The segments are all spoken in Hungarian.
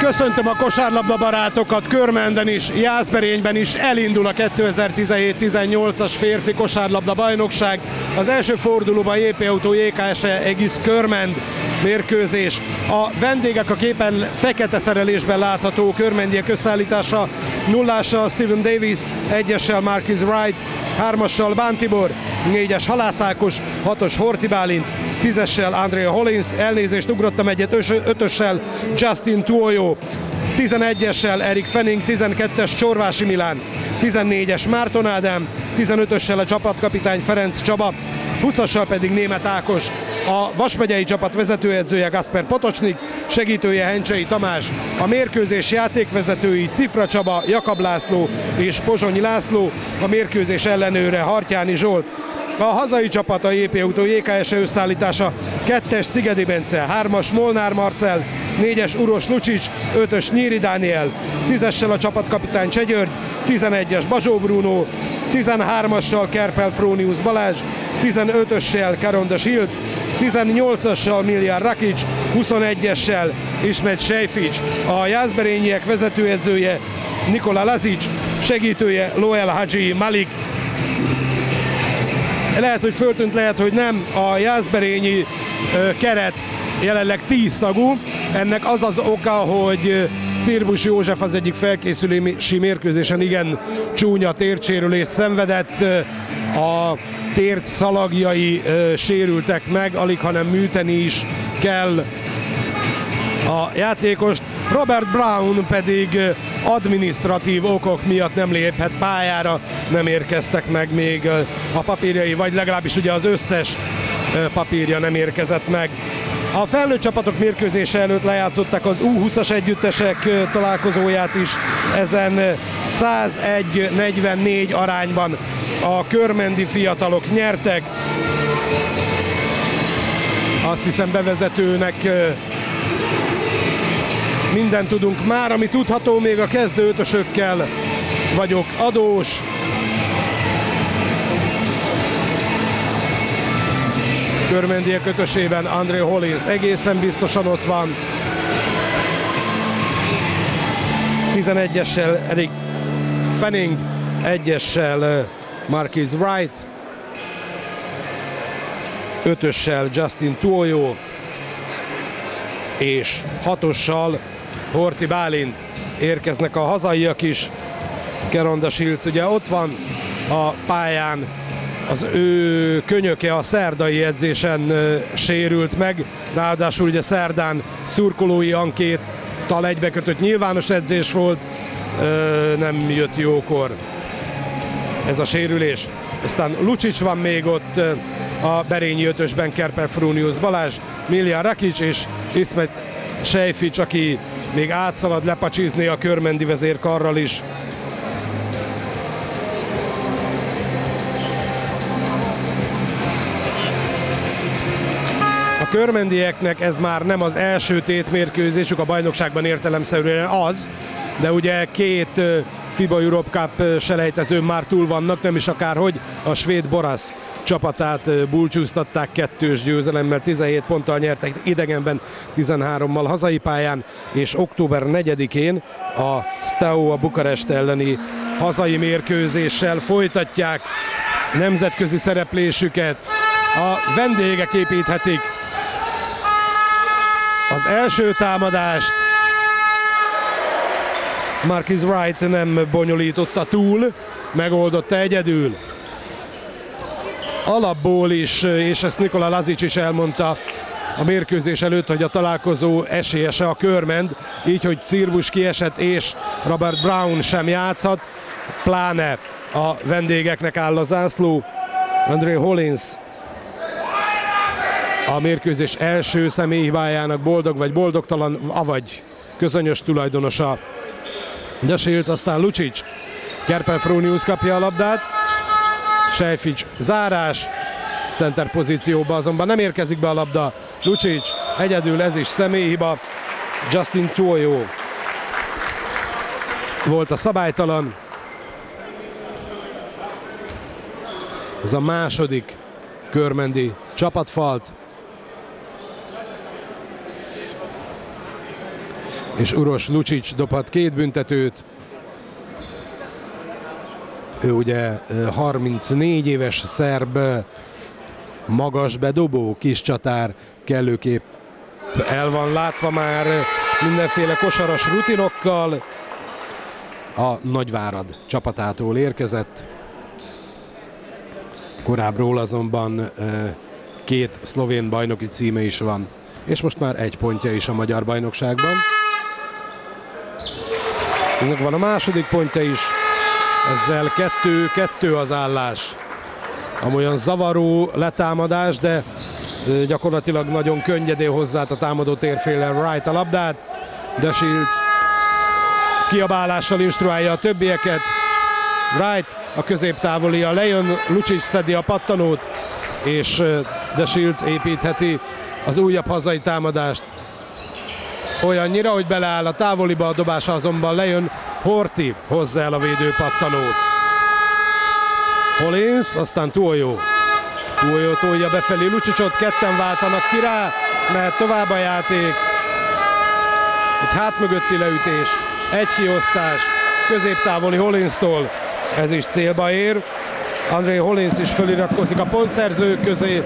Köszöntöm a kosárlabda barátokat, Körmenden is, Jászberényben is elindul a 2017-18-as férfi kosárlabda bajnokság. Az első fordulóban JP Auto JKS egész Körmend mérkőzés. A vendégek a képen fekete szerelésben látható körmendiek összeállítása: 0-assal Steven Davis, 1-essel Marquis Wright, 3-assal Bán Tibor, 4-es Halász Ákos, 6-os Horthy Bálint, 10-essel Andrea Hollins, elnézést, ugrottam egyet, 5-össel Justin Tuoyo, 11-essel Erik Fanning, 12-es Csorvási Milán, 14-es Márton Ádám, 15-össel a csapatkapitány Ferenc Csaba, 20-assal pedig Németh Ákos. A Vas megyei csapat vezetőedzője Gasper Potocsnik, segítője Hencsei Tamás, a mérkőzés játékvezetői Cifra Csaba, Jakab László és Pozsonyi László, a mérkőzés ellenőre Hartyáni Zsolt. A hazai csapat a JP Auto JKS összeállítása: 2-es Szigedi Bence, 3-as Molnár Marcell, 4-es Uros Lucsics, 5-ös Nyíri Dániel, 10-essel a csapatkapitány Csegyörgy, 11-es Bazsó Bruno, 13-assal Kerpel Frónius Balázs, 15-össel Karonda Silc, 18-assal Miljan Rakic, 21-essel Ismet Sejfics. A jászberényiek vezetőedzője Nikola Lazic, segítője Loel Hadji Malik. Lehet, hogy föltűnt, lehet, hogy nem. A jászberényi keret jelenleg 10 tagú. Ennek az az oka, hogy Cirbus József az egyik felkészülési mérkőzésen igen csúnya térdsérülést szenvedett. A tért szalagjai sérültek meg, alig hanem műteni is kell a játékost. Robert Brown pedig adminisztratív okok miatt nem léphet pályára, nem érkeztek meg még a papírjai, vagy legalábbis ugye az összes papírja nem érkezett meg. A felnőtt csapatok mérkőzése előtt lejátszották az U20-as együttesek találkozóját is, ezen 101-44 arányban a körmendi fiatalok nyertek. Azt hiszem, bevezetőnek mindent tudunk már, ami tudható, még a kezdő ötösökkel vagyok adós. Körmendiek ötösében Andrea Hollins egészen biztosan ott van. 11-essel Erik Fanning, 1-essel Marquis Wright, 5-össel Justin Tuoyo és 6-ossal Horthy Bálint. Érkeznek a hazaiak is. Karonda Silc ugye ott van a pályán, az ő könyöke a szerdai edzésen sérült meg, ráadásul ugye szerdán szurkolói ankéttal egybekötött nyilvános edzés volt, nem jött jókor ez a sérülés. Aztán Lucsics van még ott a Berényi ötösben, Kerpel Frónius Balázs, Miljan Rakic és Ismet Sejfics, aki még átszalad lepacsizni a körmendi vezérkarral is. A körmendieknek ez már nem az első tétmérkőzésük, a bajnokságban értelemszerűen az, de ugye 2 FIBA Europe Cup selejtezőn már túl vannak, nem is akárhogy. A svéd Borasz csapatát búcsúztatták 2-s győzelemmel, 17 ponttal nyertek idegenben, 13-mal hazai pályán, és október 4-én a Steaua Bukarest elleni hazai mérkőzéssel folytatják nemzetközi szereplésüket. A vendégek építhetik az első támadást. Marquis Wright nem bonyolította túl, megoldotta egyedül. Alapból is, és ezt Nikola Lazic is elmondta a mérkőzés előtt, hogy a találkozó esélyese a Körmend, így, hogy Cirbus kiesett és Robert Brown sem játszhat, pláne a vendégeknek áll a zászló. Andrea Hollins a mérkőzés első személyhibájának boldog vagy boldogtalan, avagy közönyös tulajdonosa. De Silc, aztán Lucsics, Kerpel Frónius kapja a labdát, Sejfics zárás, center pozícióba azonban nem érkezik be a labda. Lucsics egyedül, ez is személyhiba. Justin Tuoyo volt a szabálytalan. Ez a második körmendi csapatfalt. és Uroš Lučić dobhat 2 büntetőt. Ő ugye 34 éves szerb, magas bedobó, kis csatár, kellőképp el van látva már mindenféle kosaras rutinokkal. A Nagyvárad csapatától érkezett. Korábbról azonban 2 szlovén bajnoki címe is van, és most már 1 pontja is a magyar bajnokságban. Ennek van a második pontja is, ezzel 2-2 az állás. Amolyan zavaró letámadás, de gyakorlatilag nagyon könnyedén hozzáállt a támadó térféllel Wright a labdát. De Shields kiabálással instruálja a többieket. Wright a középtávolia lejön, Lučić szedi a pattanót, és De Shields építheti az újabb hazai támadást. Olyannyira, hogy beleáll a távoliba, a dobása azonban lejön, Horthy hozza el a védő pattanót. Hollins, aztán Tuojo. Tuojo tolja befelé Lučićot, ketten váltanak ki rá, mehet tovább a játék. Egy hátmögötti leütés, egy kiosztás, középtávoli Hollinstól, ez is célba ér. André Hollins is feliratkozik a pontszerzők közé.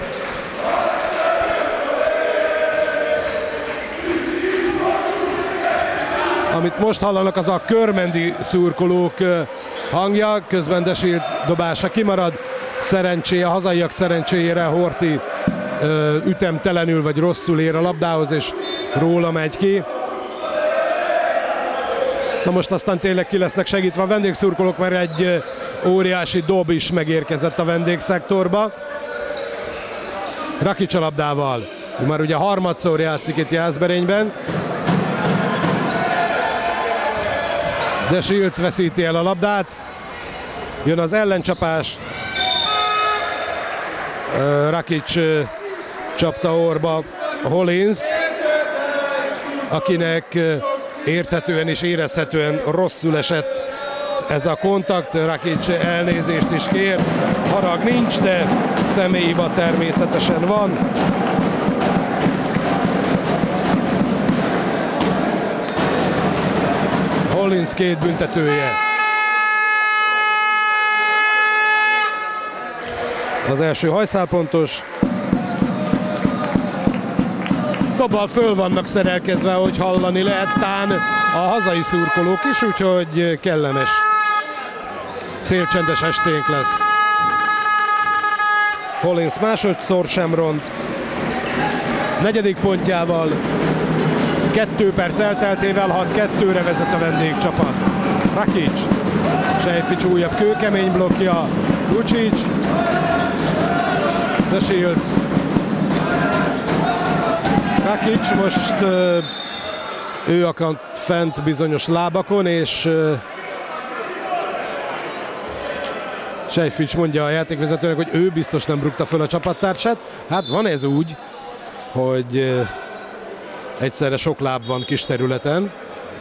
Amit most hallanak, az a körmendi szurkolók hangja, közben De Shields dobása kimarad. Szerencséje, a hazaiak szerencséjére Horthy ütemtelenül vagy rosszul ér a labdához, és róla megy ki. Na most aztán tényleg ki lesznek segítve a vendégszurkolók, mert egy óriási dob is megérkezett a vendégszektorba. Rakić a labdával. Már ugye harmadszor játszik itt Jászberényben. De Shields veszíti el a labdát. Jön az ellencsapás. Rakić csapta orba Hollinst, akinek érthetően és érezhetően rosszul esett ez a kontakt. Rakić elnézést is kér. Harag nincs, de személyhiba természetesen van. Hollins 2 büntetője. Az első hajszálpontos. Dobbal föl vannak szerelkezve, hogy hallani lehet tán a hazai szurkolók is, úgyhogy kellemes, szélcsendes esténk lesz. Hollins másodszor sem ront. 4. pontjával 2 perc elteltével 6-2-re vezet a vendégcsapat. Rakić, Sejfics újabb kőkemény blokkja, Lučić, De Shields. Rakić most ő akadt fent bizonyos lábakon, és Sejfics mondja a játékvezetőnek, hogy ő biztos nem rúgta föl a csapattársát. Hát van ez úgy, hogy egyszerre sok láb van kis területen.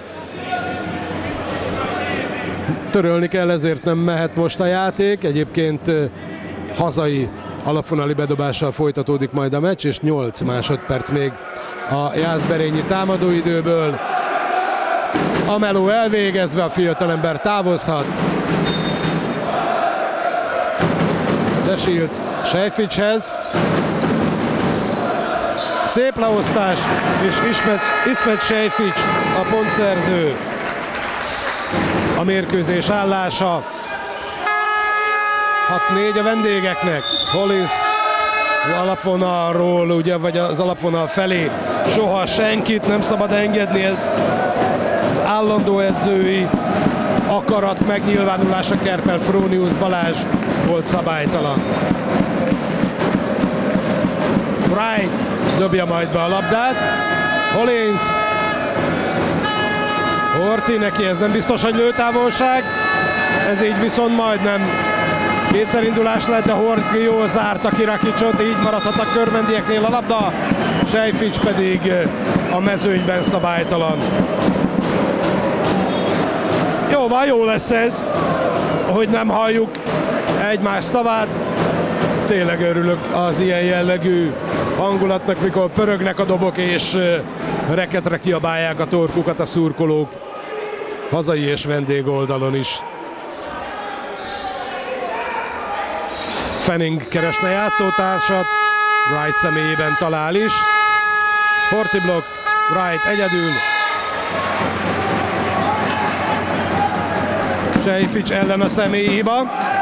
Törölni kell, ezért nem mehet most a játék. Egyébként hazai alapvonali bedobással folytatódik majd a meccs, és 8 másodperc még a jászberényi támadóidőből. A meló elvégezve, a fiatalember távozhat. De Shields Sejficshez. Szép leosztás, és Ismet Sejfics a pontszerző. A mérkőzés állása 6-4 a vendégeknek. Hollins alapvonalról, ugye, vagy az alapvonal felé soha senkit nem szabad engedni, ez az állandó edzői akarat megnyilvánulása. Kerpel Frónius Balázs volt szabálytalan. Wright dobja majd be a labdát. Hollins. Horthy, neki ez nem biztos, hogy lőtávolság. Ez így viszont majdnem kétszerindulás lett, de Horthy jól zárta ki Rakićot, így maradhat a körmendieknél a labda. Sejfics pedig a mezőnyben szabálytalan. Jó van, jó lesz ez, hogy nem halljuk egymás szavát. Tényleg örülök az ilyen jellegű hangulatnak, mikor pörögnek a dobok, és reketre kiabálják a torkukat a szurkolók, hazai és vendég oldalon is. Fanning keresne játszótársat, Wright személyében talál is. Horthy blokk, Wright egyedül. Sejfics ellen a személyi hiba.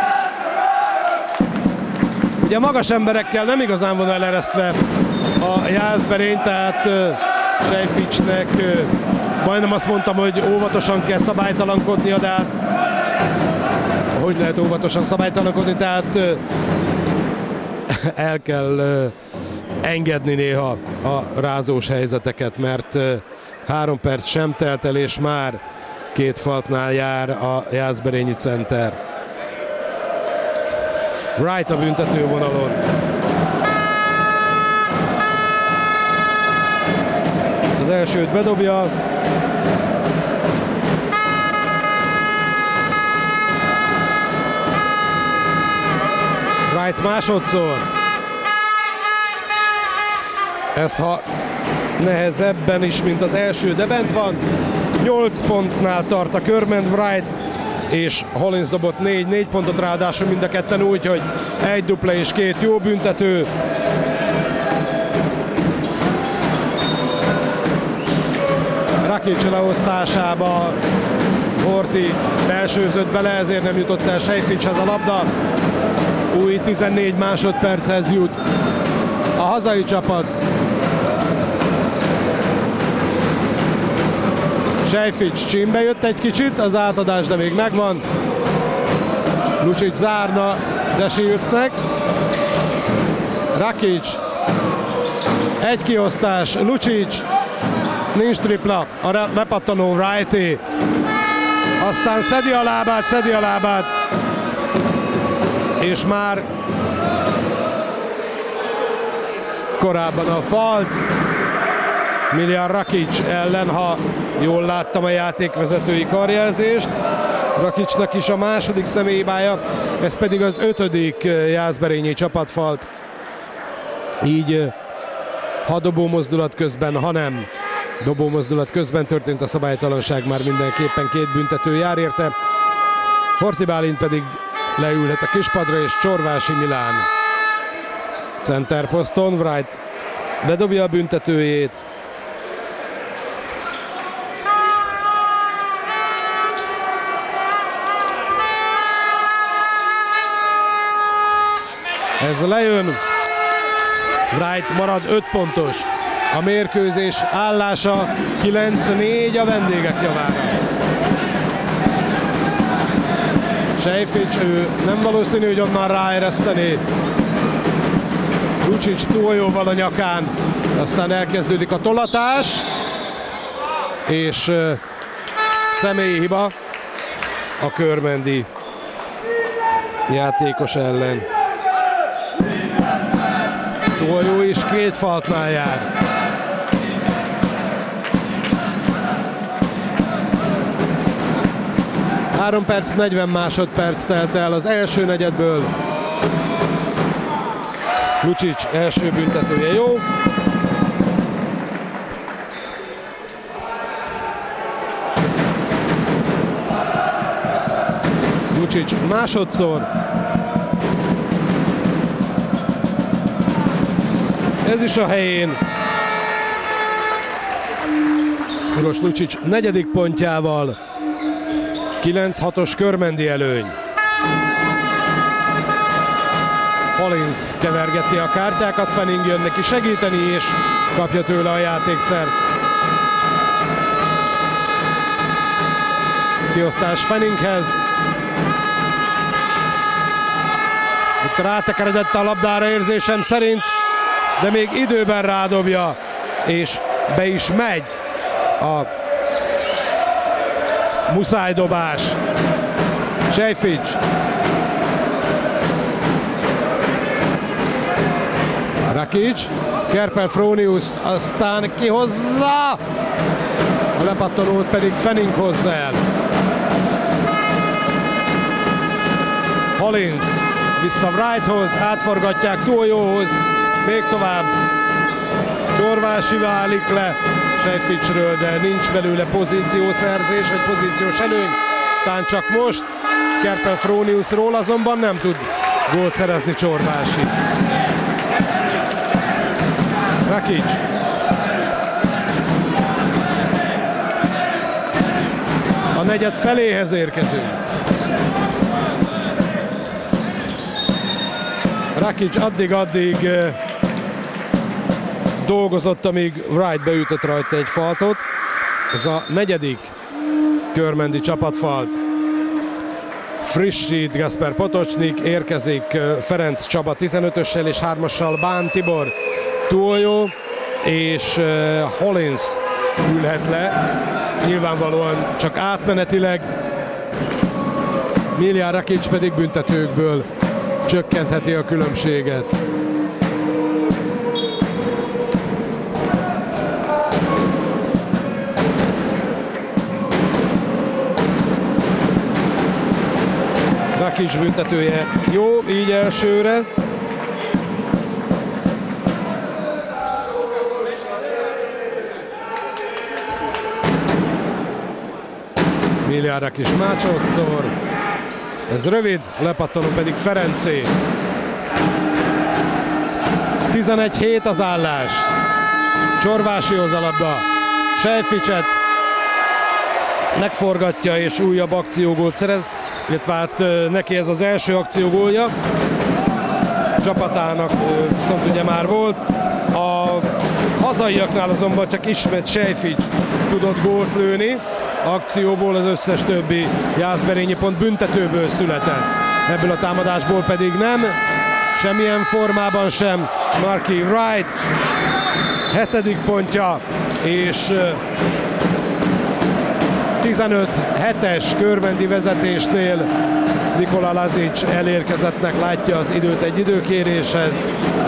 Ugye magas emberekkel nem igazán van eleresztve a Jászberény, tehát Sejficsnek majdnem azt mondtam, hogy óvatosan kell szabálytalankodnia, de hát hogy lehet óvatosan szabálytalankodni, tehát el kell engedni néha a rázós helyzeteket, mert 3 perc sem telt el, és már 2 faltnál jár a jászberényi center. Wright a büntetővonalon. Az elsőt bedobja. Wright másodszor. Ez ha nehezebben is, mint az első, de bent van. 8 pontnál tart a körment. Wright és Hollins dobott 4 pontot, ráadásul mind a ketten úgy, hogy 1 dupla és 2 jó büntető. Rakic leosztásába Horthy belsőzött bele, ezért nem jutott el Sejficshez a labda. Új 14 másodperchez jut a hazai csapat. Sejfics csimbe jött egy kicsit, az átadás, de még megvan. Lucic zárna de Shieldsnek. Rakic. Egy kiosztás, Lucic. Nincs tripla, a bepattanó Wrighté. Aztán szedi a lábát. És már korábban a falt. Miljan Rakic ellen, ha jól láttam a játékvezetői karjelzést. Rakicnak is a második személyhibája, ez pedig az 5. jászberényi csapatfalt. Így ha dobómozdulat közben, ha nem dobómozdulat közben történt a szabálytalanság, már mindenképpen 2 büntető jár érte. Horthy Bálint pedig leülhet a kispadra, és Csorvási Milán centerposzton. Wright bedobja a büntetőjét. Ez lejön. Wright marad 5 pontos. A mérkőzés állása 9-4 a vendégek javára. Sejfics, ő nem valószínű, hogy onnan ráeresztené. Lucic túljóval a nyakán. Aztán elkezdődik a tolatás. És személyi hiba a körmendi játékos ellen. Túljó is 2 faltnál jár. Három perc, 40 másodperc telt el az első negyedből. Lucic első büntetője jó. Lucic másodszor. Ez is a helyén. Uros Lucic 4. pontjával 9-6-os körmendi előny. Hollins kevergeti a kártyákat, Fanning jön neki segíteni, és kapja tőle a játékszert. Kiosztás Fanninghez. Itt rátekeredett a labdára érzésem szerint, de még időben rádobja, és be is megy a muszájdobás. Sejfics. Rakic, Kerpel Fronius, aztán kihozza, a lepattanót pedig Fanning hozza el. Hollins vissza Wrighthoz, átforgatják Túljóhoz, még tovább. Csorvási válik le, Sejficsről, de nincs belőle pozíciószerzés, vagy pozíciós előny. Tán csak most Kerpel Froniusról azonban nem tud gólt szerezni Csorvási. Rakic. A negyed feléhez érkezünk. Rakic addig dolgozott, amíg Wright beütött rajta egy faltot. Ez a negyedik körmendi csapatfalt. Frissít Gasper Potocsnik, érkezik Ferenc Csaba 15-össel és 3-assal Bán Tibor, Tuoljó és Hollins ülhet le. Nyilvánvalóan csak átmenetileg. Miljan Rakic pedig büntetőkből csökkentheti a különbséget. Rakic büntetője jó, így elsőre. Miljan Rakic másodszor. Ez rövid, lepattanó pedig Ferencé. 11-7 az állás. Csorvásihoz a labda. Sejficset megforgatja és újabb akciógólt szerez. Illetve hát neki ez az első akciógólja. Csapatának viszont ugye már volt. A hazaiaknál azonban csak ismét Sejfics tudott gólt lőni. Akcióból az összes többi jászberényi pont büntetőből született. Ebből a támadásból pedig nem. Semmilyen formában sem. Marky Wright 7. pontja és 15-7-es körmendi vezetésnél Nikola Lazic elérkezettnek látja az időt egy időkéréshez.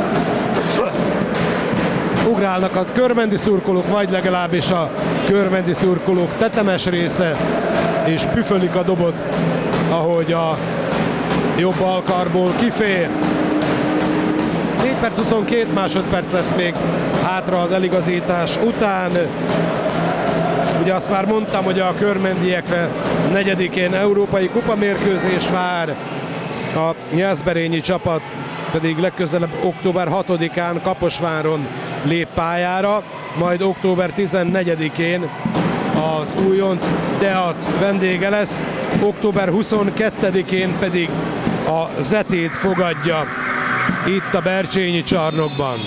Ugrálnak a körmendi szurkolók, vagy legalábbis a körmendi szurkolók tetemes része, és püfölik a dobot, ahogy a jobb alkarból kifér. 4 perc 22 másodperc lesz még hátra az eligazítás után. Ugye azt már mondtam, hogy a körmendiekre 4-én európai kupamérkőzés vár, a jászberényi csapat pedig legközelebb október 6-án Kaposváron lép pályára, majd október 14-én az újonc Deac vendége lesz, október 22-én pedig a Zetét fogadja itt a Bercsényi csarnokban.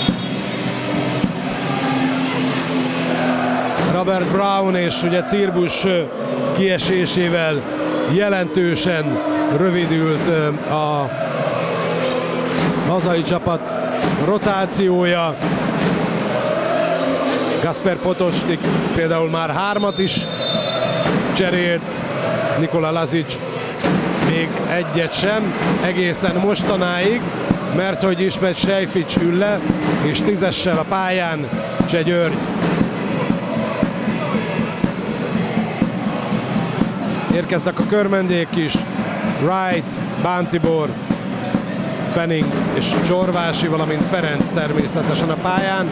Robert Brown és ugye Cirbus kiesésével jelentősen rövidült a hazai csapat rotációja. Gasper Potocsnik például már 3-at is cserélt, Nikola Lazic még 1-et sem egészen mostanáig, mert hogy ismét Sejfics ül le, és 10-essel a pályán Cseh György. Érkeznek a körmendék is, Wright, Bán Tibor, Fenning és Csorvási, valamint Ferenc természetesen a pályán.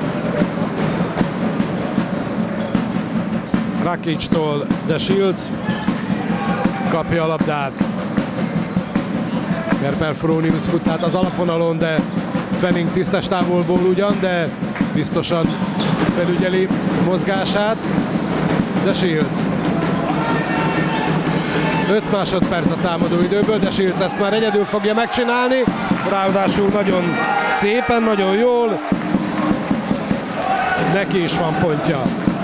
Rakictól De Shields kapja a labdát. Kerpel Fronius fut át az alapvonalon, de Fenning tisztes távolból ugyan, de biztosan felügyeli mozgását. De Shields. 5 másodperc a támadó időből, de Shields ezt már egyedül fogja megcsinálni. Ráadásul nagyon szépen, nagyon jól. Neki is van pontja.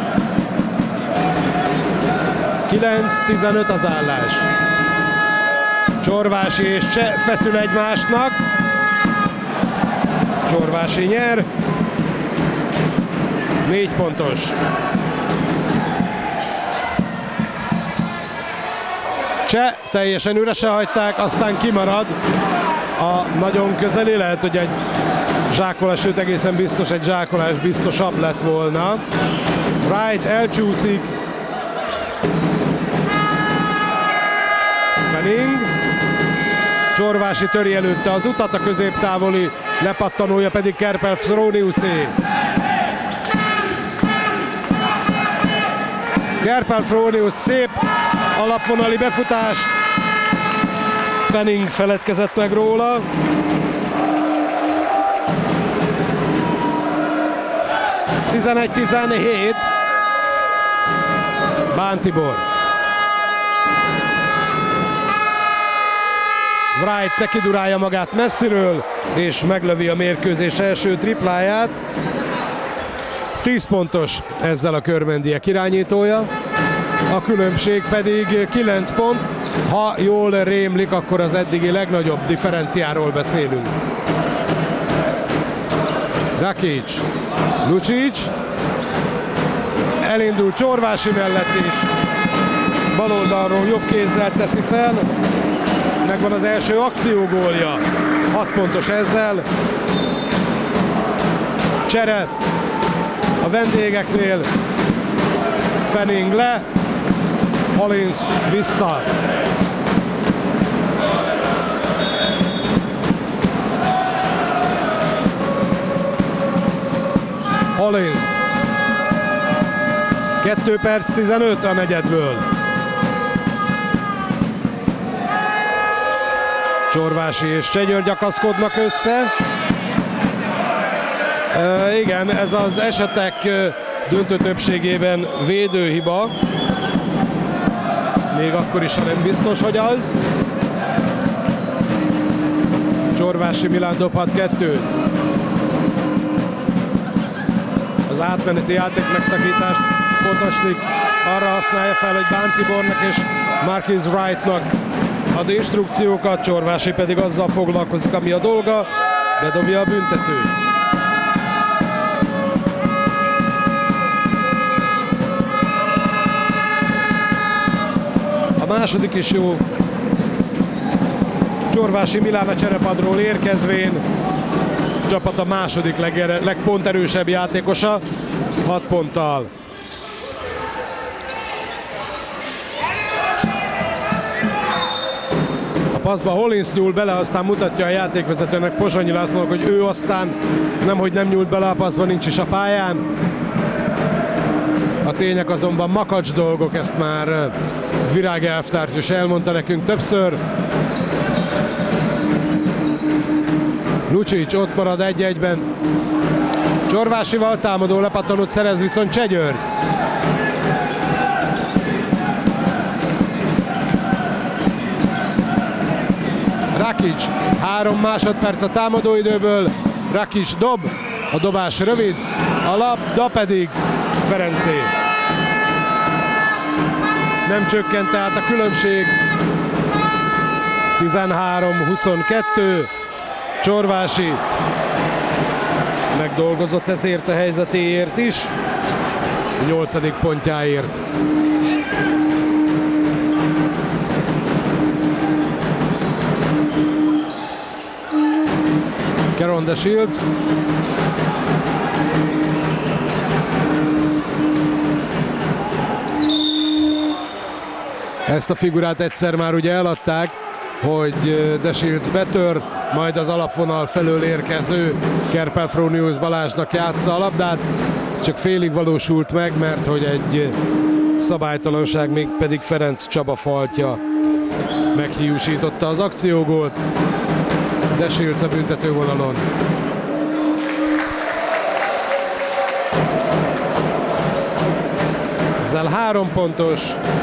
9-15 az állás. Csorvási és Cseh feszül egymásnak. Csorvási nyer. 4 pontos. Cseh teljesen üresen hagyták, aztán kimarad a nagyon közeli, lehet, hogy egy zsákolás, sőt egészen biztos egy zsákolás biztosabb lett volna. Wright elcsúszik. Fenning. Csorvási töri előtte az utat, a középtávoli lepattanója pedig Kerpel Froniusé. Kerpel-Fronius szép alapvonali befutás. Fanning feledkezett meg róla. (11-17). Bán Tibor. Wright neki durálja magát messziről, és meglövi a mérkőzés első tripláját. 10 pontos ezzel a körmendiek irányítója. A különbség pedig 9 pont. Ha jól rémlik, akkor az eddigi legnagyobb differenciáról beszélünk. Rakic, Lucic, elindul Csorvási mellett is. Bal oldalról jobb kézzel teszi fel. Megvan az első akciógólja. 6 pontos ezzel. Csere a vendégeknél. Fanning le. Hollins vissza. Hollins. 2 perc 15 a negyedből. Csorvási és Csegyőr akaszkodnak össze. Igen, ez az esetek döntő többségében védőhiba. Még akkor is, ha nem biztos, hogy az. Csorvási Milán dobhat 2-t. Az átmeneti játék megszakítást Potosnik arra használja fel, hogy Bán Tibornak és Marquis Wrightnak ad instrukciókat, Csorvási pedig azzal foglalkozik, ami a dolga, bedobja a büntetőt. A második is jó. Csorvási Milán a cserepadról érkezvén. Csapat a második legponterősebb játékosa, 6 ponttal. Passzba Hollins nyúl bele, aztán mutatja a játékvezetőnek, Pozsonyi Lászlónak, hogy ő aztán nemhogy nem nyúlt bele a passzba, nincs is a pályán. A tények azonban makacs dolgok, ezt már Virág elvtárs is elmondta nekünk többször. Lucic ott marad 1-1-ben. Csorvásival támadó lepattanót szerez viszont Csegyőr. Rakic, 3 másodperc a támadóidőből. Rakic dob, a dobás rövid, a labda pedig Ferencé. Nem csökkent tehát a különbség. 13-22. Csorvási megdolgozott ezért a helyzetéért is. 8. pontjáért. Caron de Shields. Ezt a figurát egyszer már ugye eladták, hogy de Shields betör, majd az alapvonal felől érkező Kerpel-Fronius Balázsnak játsza a labdát. Ez csak félig valósult meg, mert hogy egy szabálytalanság, még pedig Ferenc Csaba faltja meghiúsította az akciógólt. De Shields a büntetővonalon. Ezzel 3 pontos.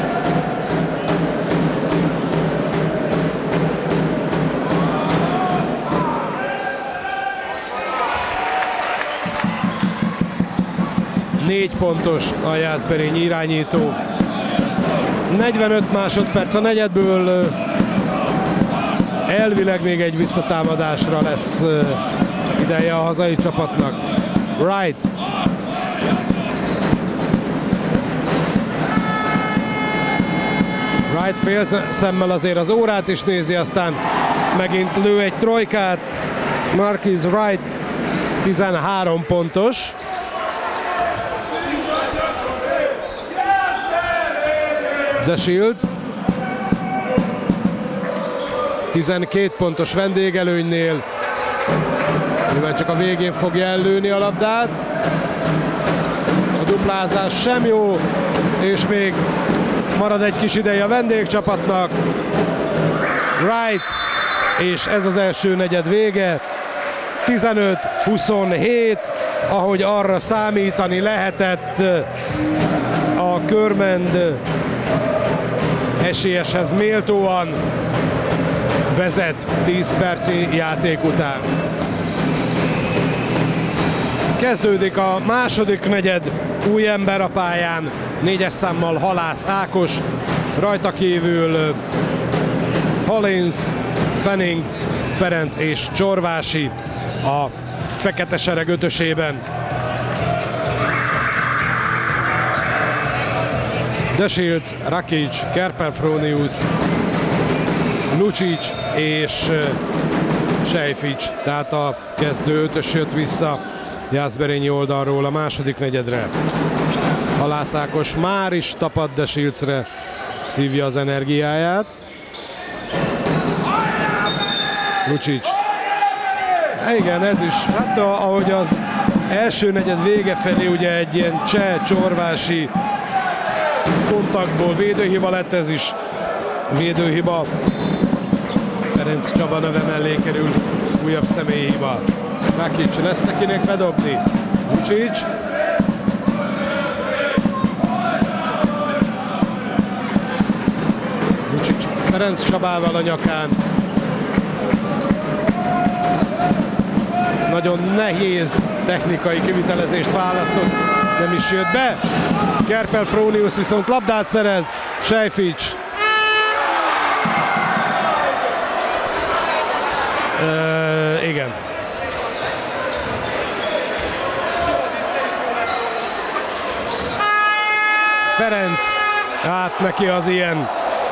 Négy pontos a Jászberényi irányító. 45 másodperc a negyedből. Elvileg még egy visszatámadásra lesz ideje a hazai csapatnak. Wright. Wright fél szemmel azért az órát is nézi, aztán megint lő egy trojkát. Marquis Wright 13 pontos. De Shields 12 pontos vendégelőnynél. Nyilván csak a végén fogja ellőni a labdát. A duplázás sem jó. És még marad egy kis ideje a vendégcsapatnak. Wright, és ez az első negyed vége. 15-27, ahogy arra számítani lehetett, a Körmend esélyeshez méltóan vezet 10 perci játék után. Kezdődik a második negyed, új ember a pályán, 4-es számmal Halász Ákos, rajta kívül Hollins, Fanning, Ferenc és Csorvási a fekete sereg ötösében. De Shields, Rakic, Kerper-Fronius, Lucic és Sejfics. Tehát a kezdő ötös jött vissza Jászberényi oldalról a második negyedre. Halász Ákos már is tapad De Shieldsre, szívja az energiáját. Lucic. Igen, ez is, hát ahogy az első negyed vége felé ugye egy ilyen Cseh-Csorvási kontaktból védőhiba lett, ez is védőhiba. Ferenc Csaba neve mellé kerül, újabb személyi hiba. Rakic, lesz nekinek bedobni. Lucic. Lucic Ferenc Csabával a nyakán. Nagyon nehéz technikai kivitelezést választott, nem is jött be. Kerper-Fronius viszont labdát szerez, Sejfics. Igen. Ferenc, hát neki az ilyen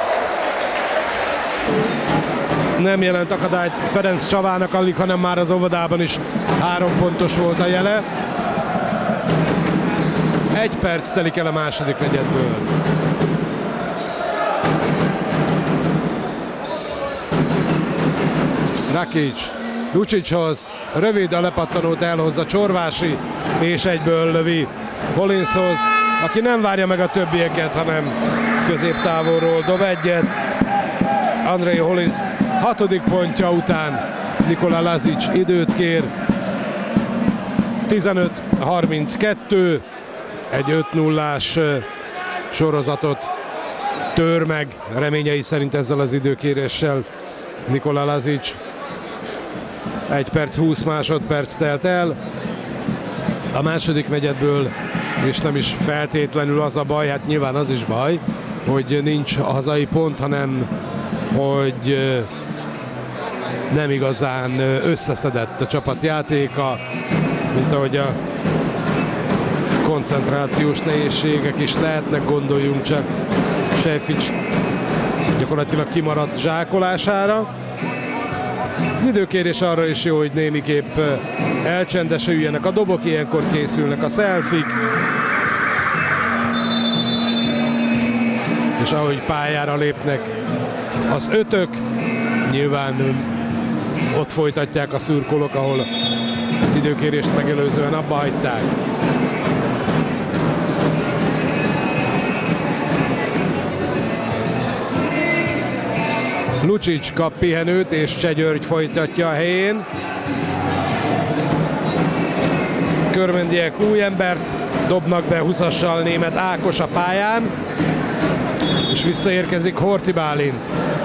nem jelent akadályt Ferenc Csavának, alig, hanem már az óvodában is 3 pontos volt a jele. 1 perc telik el a második negyedből. Rakic, Lucichoz, rövid a lepattanót elhozza Csorvási, és egyből lövi Hollinshoz, aki nem várja meg a többieket, hanem középtávolról dob egyet. Andrei Hollins 6. pontja után Nikola Lazic időt kér. 15-32, egy 5-0-ás sorozatot tör meg reményei szerint ezzel az időkéréssel Nikola Lazic. 1 perc 20 másodperc telt el a második negyedből, és nem is feltétlenül az a baj, hát nyilván az is baj, hogy nincs hazai pont, hanem hogy nem igazán összeszedett a csapatjátéka, mint ahogy a koncentrációs nehézségek is lehetnek, gondoljunk csak Sejfics gyakorlatilag kimaradt zsákolására. Az időkérés arra is jó, hogy némiképp elcsendesüljenek a dobok, ilyenkor készülnek a szelfik. És ahogy pályára lépnek az ötök, nyilván ott folytatják a szurkolók, ahol az időkérést megelőzően abba hagyták. Lucic kap pihenőt, és Cseh György folytatja a helyén. Körmendiek új embert dobnak be 20-assal, német Ákos a pályán, és visszaérkezik Horthy Bálint.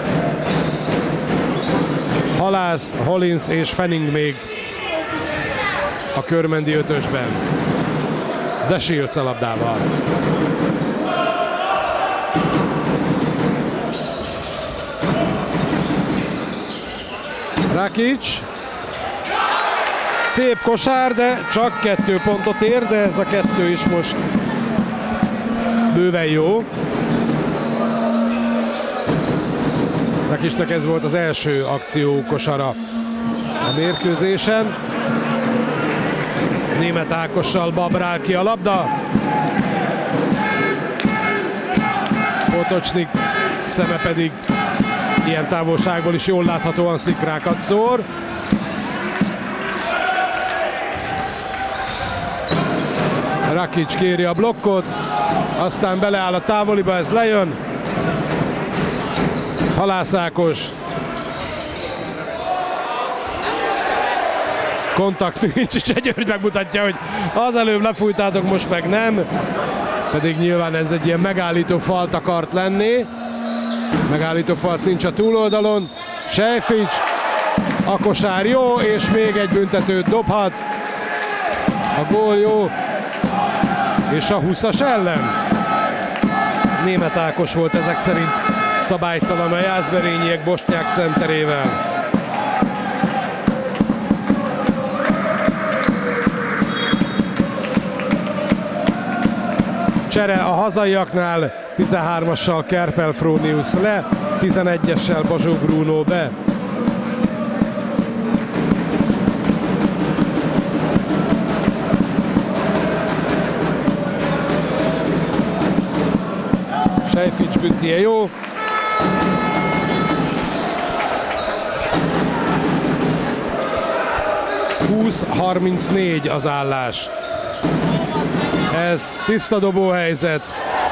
Halász, Hollins és Fanning még a Körmendi ötösben. De Shields a labdával. Rakic. Szép kosár, de csak 2 pontot ér, de ez a 2 is most bőven jó. Rakicnek ez volt az első akció kosara a mérkőzésen. Német Ákossal babrál ki a labda. Potocsnik szeme pedig ilyen távolságból is jól láthatóan szikrákat szór. Rakic kéri a blokkot, aztán beleáll a távoliba, ez lejön. Halász Ákos. Kontakt nincs, és Csegyőr megmutatja, hogy az előbb lefújtátok, most meg nem. Pedig nyilván ez egy ilyen megállító falt akart lenni. Megállító falt nincs a túloldalon. Sejfics, a kosár jó, és még egy büntetőt dobhat. A gól jó, és a 20-as ellen. Németh Ákos volt ezek szerint szabálytalan a jászberényiek Bosnyák centerével. Csere a hazaiaknál, 13-assal Kerpel Fronius le, 11-essel Bazsó Bruno be. Sejfics büntie jó. ...20-34 az állás. Ez tiszta dobóhelyzet,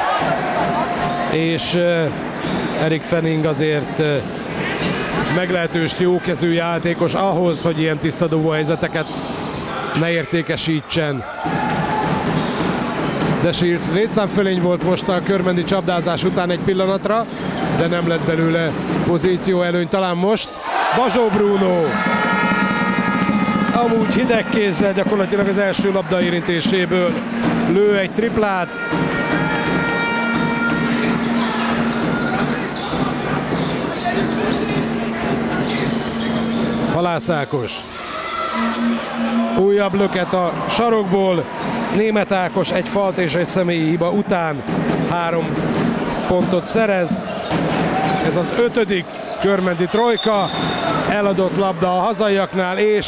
és Erik Fenning azért meglehetős jókezű játékos ahhoz, hogy ilyen tiszta dobóhelyzeteket ne értékesítsen. De Shields létszámfölény volt most a körmendi csapdázás után egy pillanatra, de nem lett belőle pozíció előny, talán most. Bazsó Bruno amúgy hideg kézzel gyakorlatilag az első labda érintéséből lő egy triplát. Halász Ákos. Újabb löket a sarokból. Németh Ákos egy falt és egy személyi hiba után 3 pontot szerez. Ez az 5. körmendi trojka. Eladott labda a hazaiaknál, és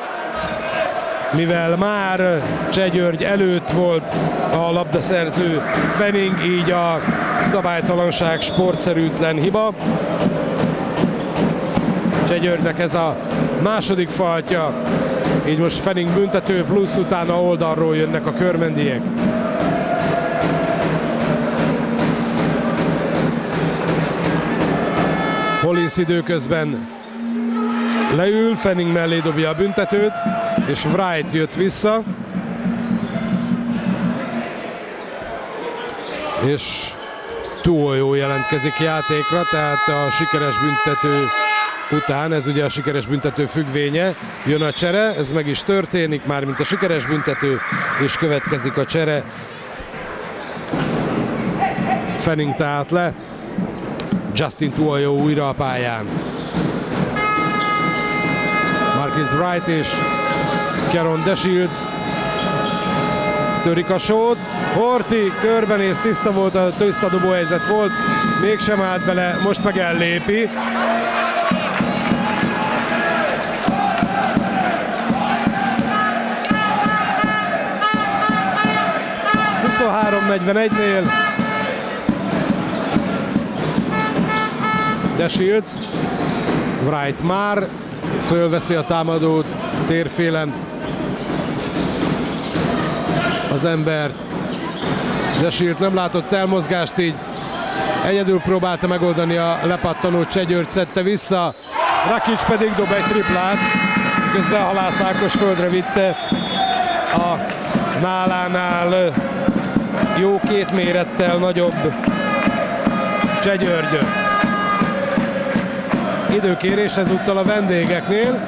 mivel már Csegyörgy előtt volt a labdaszerző Fenning, így a szabálytalanság sportszerűtlen hiba. Csegyörgynek ez a második faltja, így most Fenning büntető, plusz utána oldalról jönnek a körmendiek. Hollins időközben leül, Fenning mellé dobja a büntetőt, és Wright jött vissza. És Tuoljó jelentkezik játékra, tehát a sikeres büntető után, ez ugye a sikeres büntető függvénye, jön a csere, ez meg is történik, már mint a sikeres büntető, és következik a csere. Fenning tehát le, Justin Tuoljó újra a pályán. Marquis Wright és Keron DeShields törik a sót. Horthy körbenéz, tiszta volt, a tiszta dobóhelyzet volt, mégsem állt bele, most meg ellépi. ...23-41-nél DeShields, Wright már fölveszi a támadó térfélen az embert. DeShields nem látott elmozgást, így egyedül próbálta megoldani a lepattanót, Csegyőrt szedte vissza, Rakic pedig dob egy triplát, közben Halász Ákos földre vitte a nálánál jó 2 mérettel nagyobb Csegyőrgyöt. Időkérés ezúttal a vendégeknél.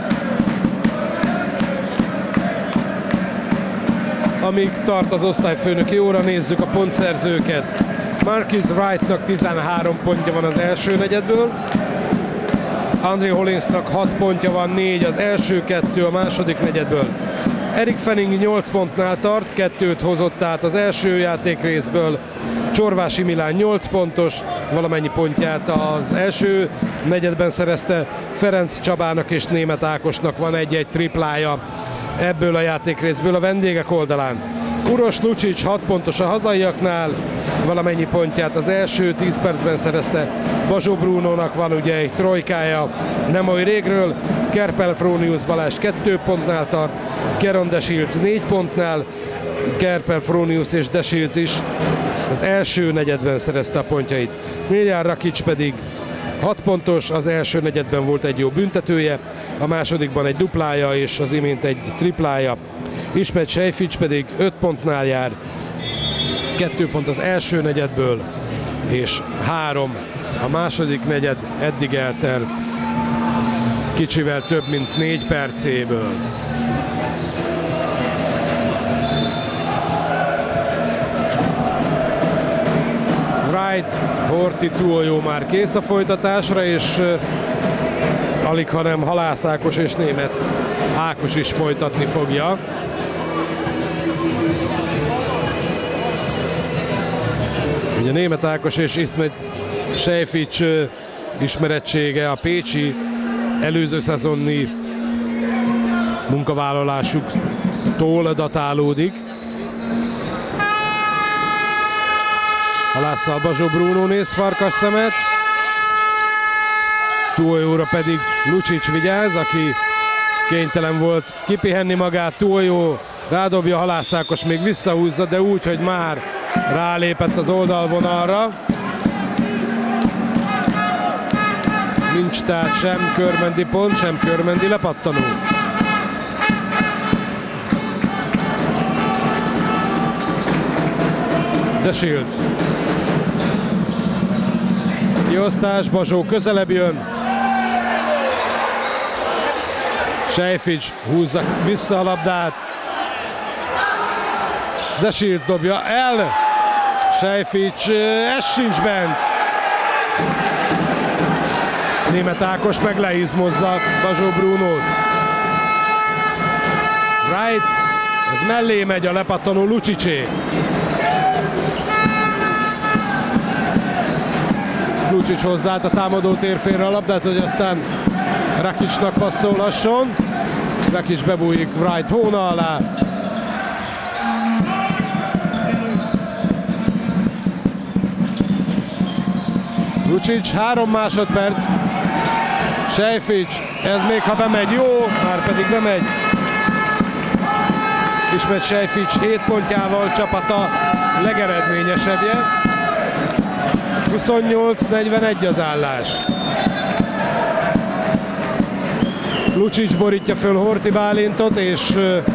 Amíg tart az osztályfőnöki óra, nézzük a pontszerzőket. Marquis Wrightnak 13 pontja van az első negyedből. André Hollinsnak 6 pontja van, 4 az első, 2 a második negyedből. Erik Fenning 8 pontnál tart, 2-t hozott át az első játékrészből. Csorvási Milán 8 pontos, valamennyi pontját az első negyedben szerezte. Ferenc Csabának és Németh Ákosnak van egy-egy triplája ebből a játékrészből a vendégek oldalán. Uroš Lučić 6 pontos a hazaiaknál, valamennyi pontját az első 10 percben szerezte. Bazsó Brunónak van ugye egy trojkája nem oly régről. Kerpel Fronius Balázs 2 pontnál tart, Keron DeShields 4 pontnál, Kerper, Fronius és De Shields is az első negyedben szerezte a pontjait. Miljan Rakic pedig 6 pontos, az első negyedben volt egy jó büntetője, a másodikban egy duplája és az imént egy triplája. Ismet Sejfics pedig 5 pontnál jár, 2 pont az első negyedből és 3 a második negyed eddig eltelt kicsivel több mint 4 percéből. Wright, Horthy, Tuoljó már kész a folytatásra, és alig hanem Halász Ákos és Németh Ákos is folytatni fogja. Ugye Németh Ákos és Ismet Sejfics ismerettsége a pécsi előző szezonni munkavállalásuktól datálódik. Halásszal Bazsó Bruno néz farkas szemet, Tuoljóra pedig Lucic vigyáz, aki kénytelen volt kipihenni magát. Tuoljó rádobja, Halász Ákos még visszahúzza, de úgy, hogy már rálépett az oldalvonalra. Nincs tehát sem körmendi pont, sem körmendi lepattanó. De Shields. Kiosztás, Bazsó közelebb jön. Sejfics húzza vissza a labdát. De Shields dobja el. Sejfics, ez sincs bent. Németh Ákos meg leizmozza Bazsó Brunót. Wright, ez mellé megy, a lepattanó Lucicé. Lucic hozzáállt a támadó térfélre a labdát, hogy aztán Rakicnak passzolhasson. Rakic bebújik Wright hóna alá. Lucic, 3 másodperc. Sejfics, ez még ha bemegy, jó, már pedig bemegy. Ismét Sejfics 7 pontjával csapata legeredményesebbje. 28-41 az állás. Lucic borítja föl Horthy Bálintot, és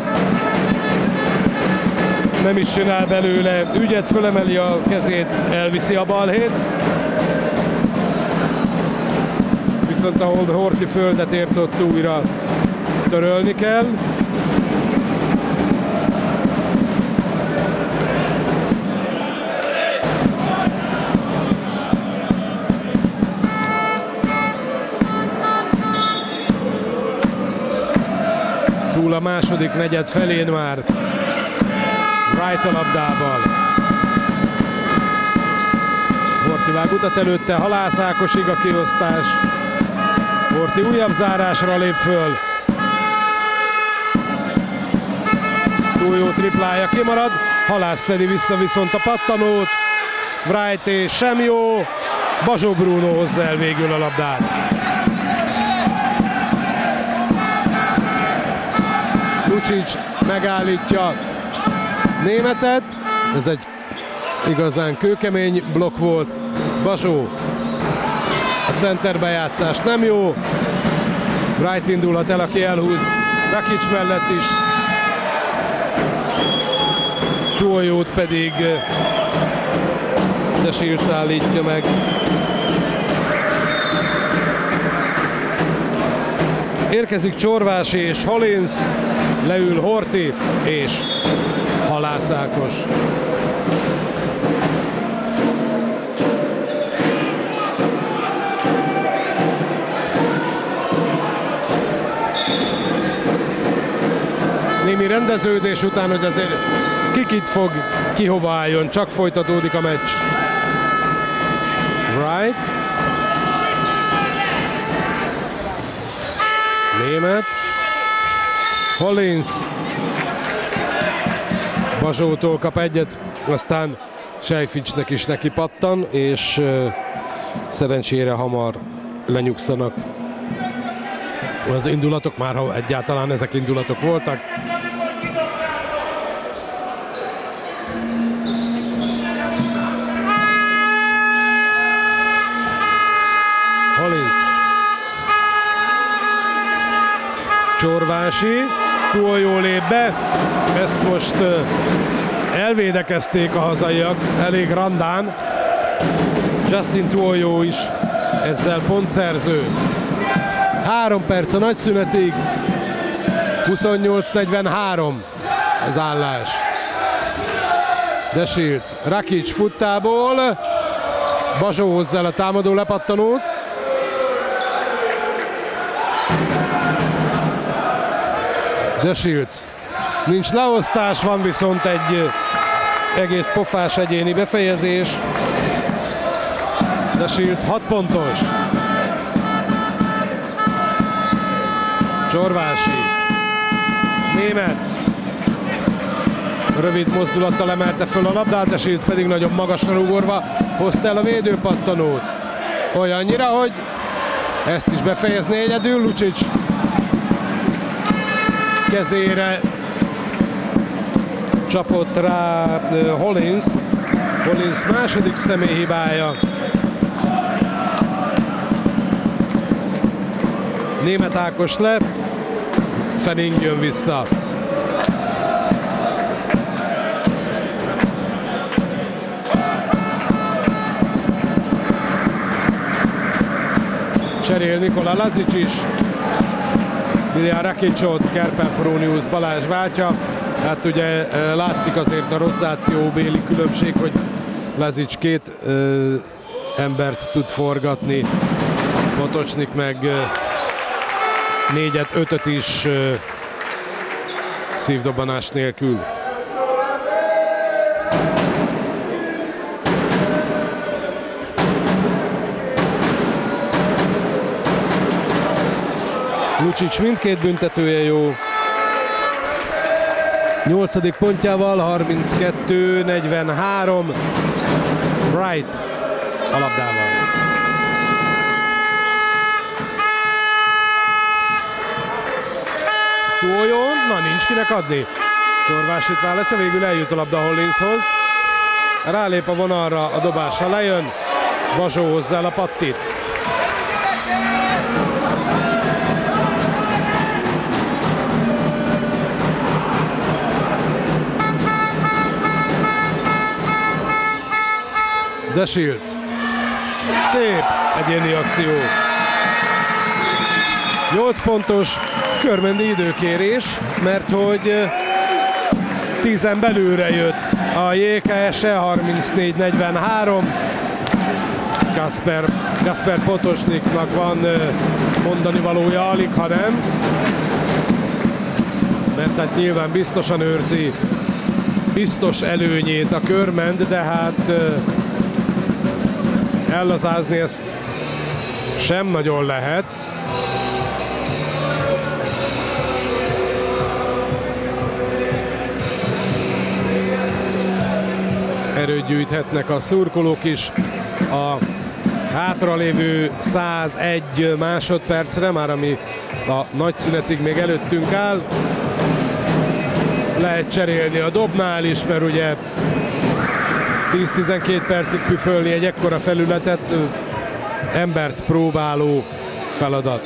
nem is csinál belőle ügyet, fölemeli a kezét, elviszi a balhét. Viszont ahol Horthy földet ért, ott újra törölni kell. Túl a második negyed felén már. Wright a labdával. Horthy vág utat előtte, Halász Ákosig a kiosztás. Horthy újabb zárásra lép föl. Tuoljó triplája kimarad, Halász szedi vissza viszont a pattanót. Wright sem jó, Bazsó Bruno hozza el végül a labdát. Lucic megállítja Némethet, ez egy igazán kőkemény blokk volt. Bazsó, a centerbejátszás nem jó. Wright indulhat el, aki elhúz Rakic mellett is. Tuoljót pedig De Shields állítja meg. Érkezik Csorvás és Hollins, leül Horthy és Halász Ákos. Némi rendeződés után, hogy azért kit fog, ki hova álljon, csak folytatódik a meccs. Wright. Németh. Hollins. Bazsótól kap egyet, aztán Sejficsnek is neki pattan, és szerencsére hamar lenyugszanak az indulatok, már ha egyáltalán ezek indulatok voltak. Csorvási, túl jól lép be, ezt most elvédekezték a hazaiak elég randán. Justin Tuoljó is ezzel pontszerző. 3 perc a nagyszünetig, 28-43 az állás. De Shields, Rakic futtából, Bazsó hozzá el a támadó lepattanót. De Shields, nincs leosztás, van viszont egy egész pofás egyéni befejezés. De Shields 6 pontos. Csorvási, Német, rövid mozdulattal emelte föl a labdát, de Shields pedig nagyon magasra ugorva hozta el a védőpattanót. Olyannyira, hogy ezt is befejezné egyedül. Lucic kezére csapott rá Hollins. Hollins második személyhibája. Német Ákos le, Fanning jön vissza. Cserél Nikola Lazic is. Miljan Rakicot, Kerpen-Fronius Balázs váltja. Hát ugye látszik azért a rotációbéli különbség, hogy Lazic 2 embert tud forgatni. Potocsnik meg 4-et, 5-öt is szívdobbanás nélkül. Lucic mindkét büntetője jó. 8. pontjával 32-43. Wright a labdával. Tuoljó, na nincs kinek adni. Csorvásit választja, végül eljut a labda Hollinshoz. Rálép a vonalra, a dobásra lejön. Bazsó hozzá el a pattit. De Shields. Szép egyéni akció. 8 pontos körmendi időkérés, mert hogy 10-en belülre jött a JKS-e, 34-43. Kasper Potocsniknak van mondani valója, alig ha nem. Mert hát nyilván biztosan őrzi biztos előnyét a Körmend, de hát ellazázni ezt sem nagyon lehet. Erőt gyűjthetnek a szurkolók is a hátralévő 101 másodpercre, már ami a nagy szünetig még előttünk áll. Lehet cserélni a dobnál is, mert ugye 10-12 percig püfölni egy ekkora felületet embert próbáló feladat.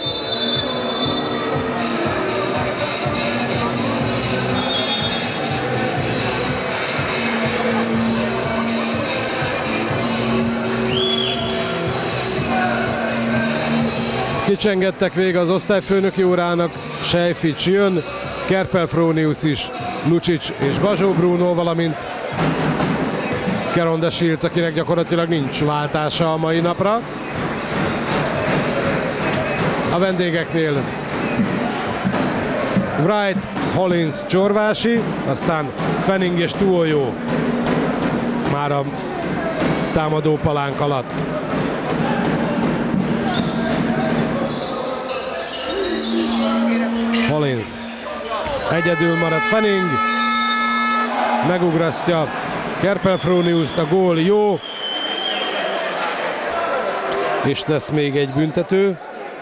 Kicsengettek vége az osztályfőnöki órának, Sejfics jön, Kerpen-Fronius is, Lucic és Bazsó Bruno, valamint Keron de Shields, akinek gyakorlatilag nincs váltása a mai napra. A vendégeknél Wright, Hollins, Csorvási, aztán Fanning és Tuoljó már a támadó palánk alatt. Hollins. Egyedül marad Fanning. Megugrasztja Kerpen-Froniust, a gól jó. És lesz még egy büntető.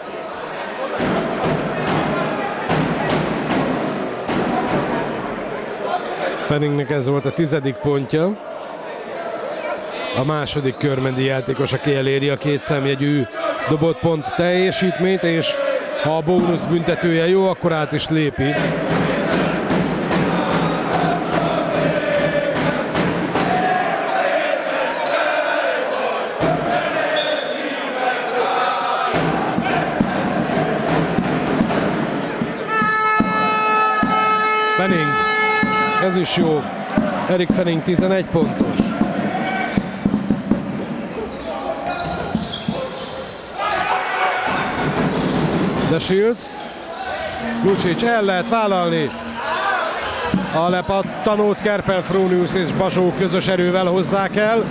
Fanningnek ez volt a 10. pontja. A második körmendi játékos, aki eléri a 2 számjegyű dobott pont teljesítményt, és Ha a bónusz büntetője jó, akkor át is lépi. Fanning, ez is jó. Erik Fanning 11 pontos. De Shields, Lucic el lehet vállalni. A lepattanót Kerpel, Fronius és Bazsó közös erővel hozzák el.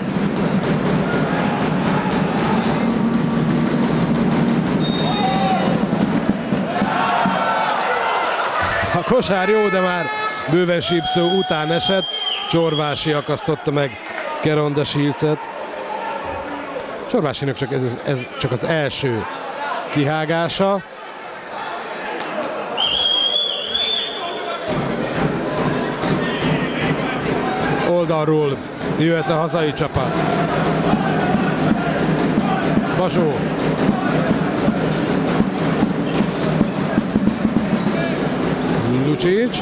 A kosár jó, de már bőven sípszó után esett. Csorvási akasztotta meg Keron de Shields-et. Csorvásinak csak ez csak az első kihágása. Oldalról jöhet a hazai csapat. Bazsó. Lucic.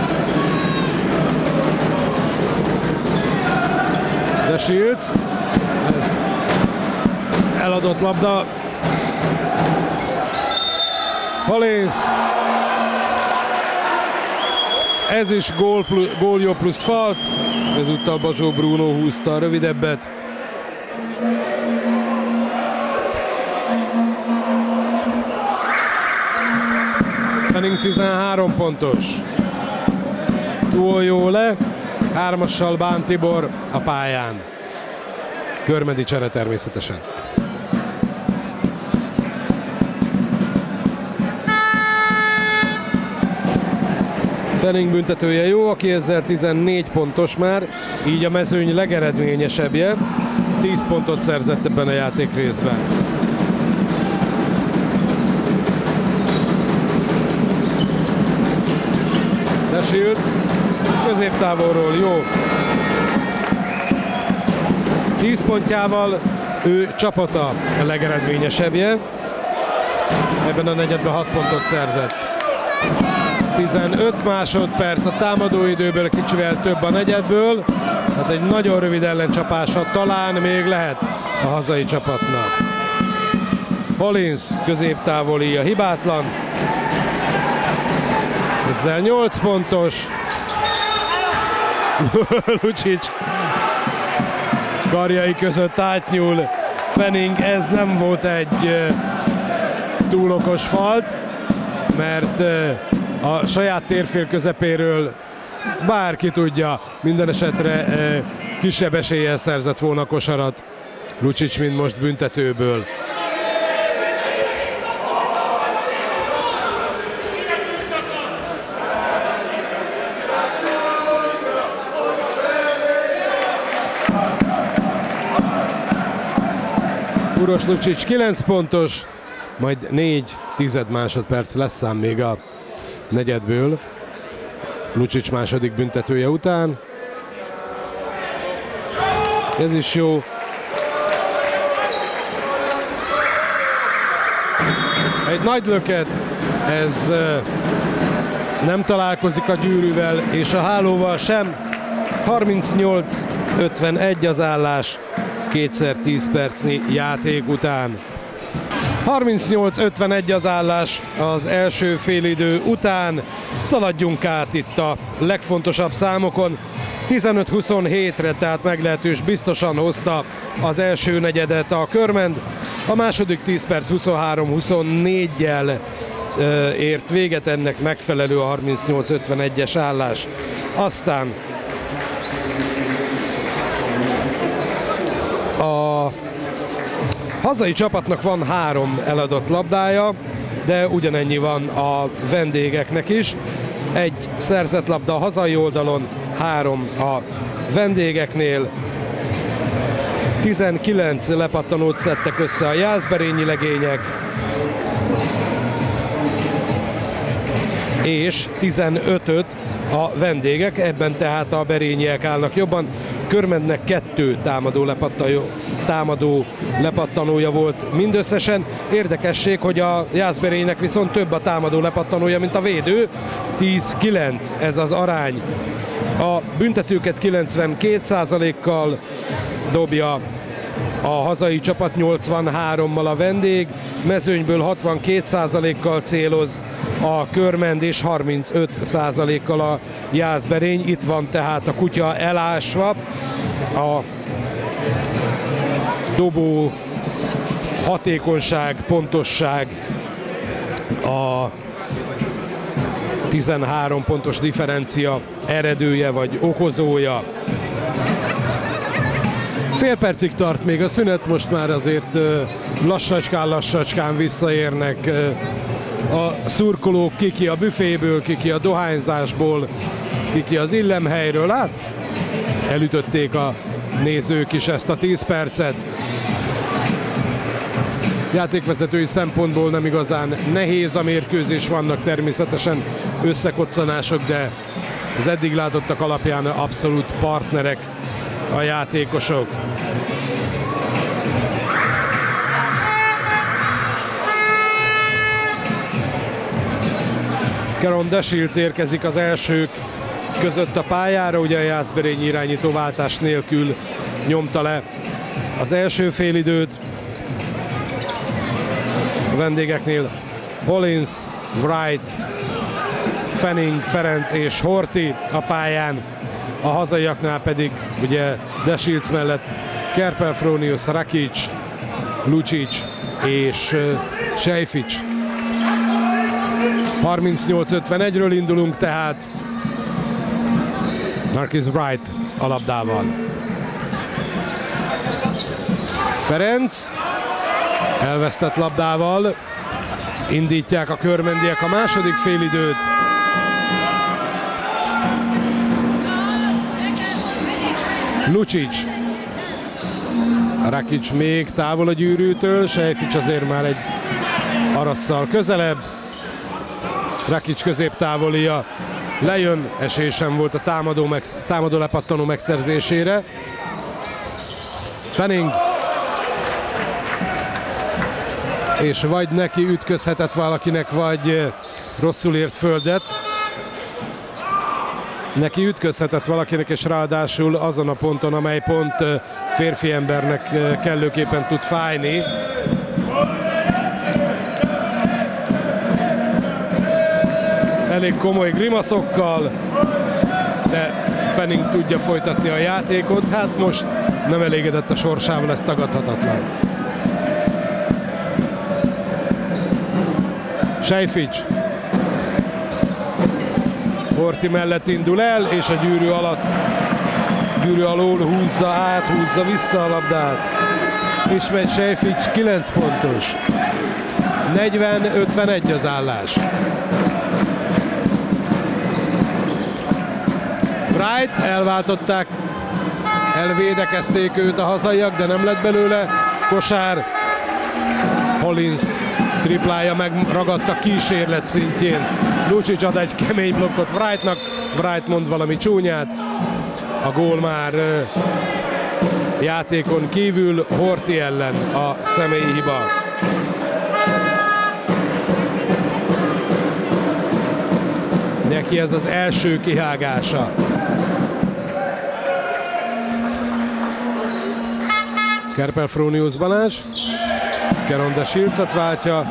De Shields. Ez eladott labda. Hollins. Ez is gól jó plusz falt. Ezúttal Bazsó Bruno húzta a rövidebbet. Fanning 13 pontos. Túl jó le. 3-assal Bán Tibor a pályán. Körmendi csere természetesen. Fanning büntetője jó, aki ezzel 14 pontos már, így a mezőny legeredményesebbje. 10 pontot szerzett ebben a játékrészben. De Shields középtávolról jó. 10 pontjával ő csapata a legeredményesebbje. Ebben a negyedben 6 pontot szerzett. 15 másodperc a támadóidőből, kicsivel több a negyedből. Hát egy nagyon rövid ellencsapása talán még lehet a hazai csapatnak. Hollins középtávoli a hibátlan. Ezzel 8 pontos. Lucic karjai között átnyúl Fanning. Ez nem volt egy túl okos falt, mert a saját térfél közepéről bárki tudja, minden esetre kisebb eséllyel szerzett volna kosarat Lucic, mint most büntetőből. Uros Lucic 9 pontos, majd 4 másodperc lesz ám még a negyedből. Lucic második büntetője után. Ez is jó. Egy nagy löket, ez nem találkozik a gyűrűvel és a hálóval sem. 38-51 az állás 2x10 percnyi játék után. 38-51 az állás az első félidő után. Szaladjunk át itt a legfontosabb számokon. 15-27-re, tehát meglehetős biztosan hozta az első negyedet a Körmend. A második 10 perc 23-24-jel ért véget, ennek megfelelő a 38-51-es állás. Aztán a hazai csapatnak van 3 eladott labdája, de ugyanennyi van a vendégeknek is. 1 szerzett labda a hazai oldalon, 3 a vendégeknél. 19 lepattanót szedtek össze a jászberényi legények, és 15-öt a vendégek, ebben tehát a berényiek állnak jobban. Körmendnek 2 támadó lepattanója volt mindösszesen. Érdekesség, hogy a Jászberénynek viszont több a támadó lepattanója, mint a védő. 10-9 ez az arány. A büntetőket 92%-kal dobja a hazai csapat, 83-mal a vendég, mezőnyből 62%-kal céloz a Körmend és 35%-kal a Jászberény. Itt van tehát a kutya elásva. A dobó hatékonyság, pontosság, a 13 pontos differencia eredője vagy okozója. Fél percig tart még a szünet, most már azért lassacskán visszaérnek a szurkolók, kiki a büféből, kiki a dohányzásból, kiki az illemhelyről. Hát elütötték a nézők is ezt a 10 percet. Játékvezetői szempontból nem igazán nehéz a mérkőzés, vannak természetesen összekoccanások, de az eddig látottak alapján abszolút partnerek a játékosok. Caron Deschilds érkezik az elsők között a pályára, ugye a Jászberény irányítóváltás nélkül nyomta le az első félidőt. A vendégeknél Hollins, Wright, Fanning, Ferenc és Horthy a pályán, a hazaiaknál pedig ugye Deschilds mellett Kerpel-Fronius, Rakic, Lucic és Sejfics. 38-51-ről indulunk tehát. Marcus Wright a labdával. Ferenc elvesztett labdával. Indítják a körmendiek a második félidőt. Lucic. Rakic még távol a gyűrűtől, Sejfics azért már egy arasszal közelebb. Rakic középtávolia lejön, esély sem volt a támadó lepattanó megszerzésére. Fanning. És vagy neki ütközhetett valakinek, vagy rosszul ért földet. Neki ütközhetett valakinek, és ráadásul azon a ponton, amely pont férfi embernek kellőképpen tud fájni. Elég komoly grimaszokkal, de Fanning tudja folytatni a játékot. Hát most nem elégedett a sorsával, ez tagadhatatlan. Sejfics. Horthy mellett indul el, és a gyűrű alól húzza vissza a labdát. Ismét Sejfics 9 pontos. 40-51 az állás. Wright, elváltották, elvédekezték őt a hazaiak, de nem lett belőle kosár. Hollins triplája megragadt a kísérlet szintjén. Lucic ad egy kemény blokkot Wrightnak, Wright mond valami csúnyát. A gól már játékon kívül, Horthy ellen a személyi hiba. Neki ez az első kihágása. Kerpel-Fronius Balázs. Caron Deschildset váltja.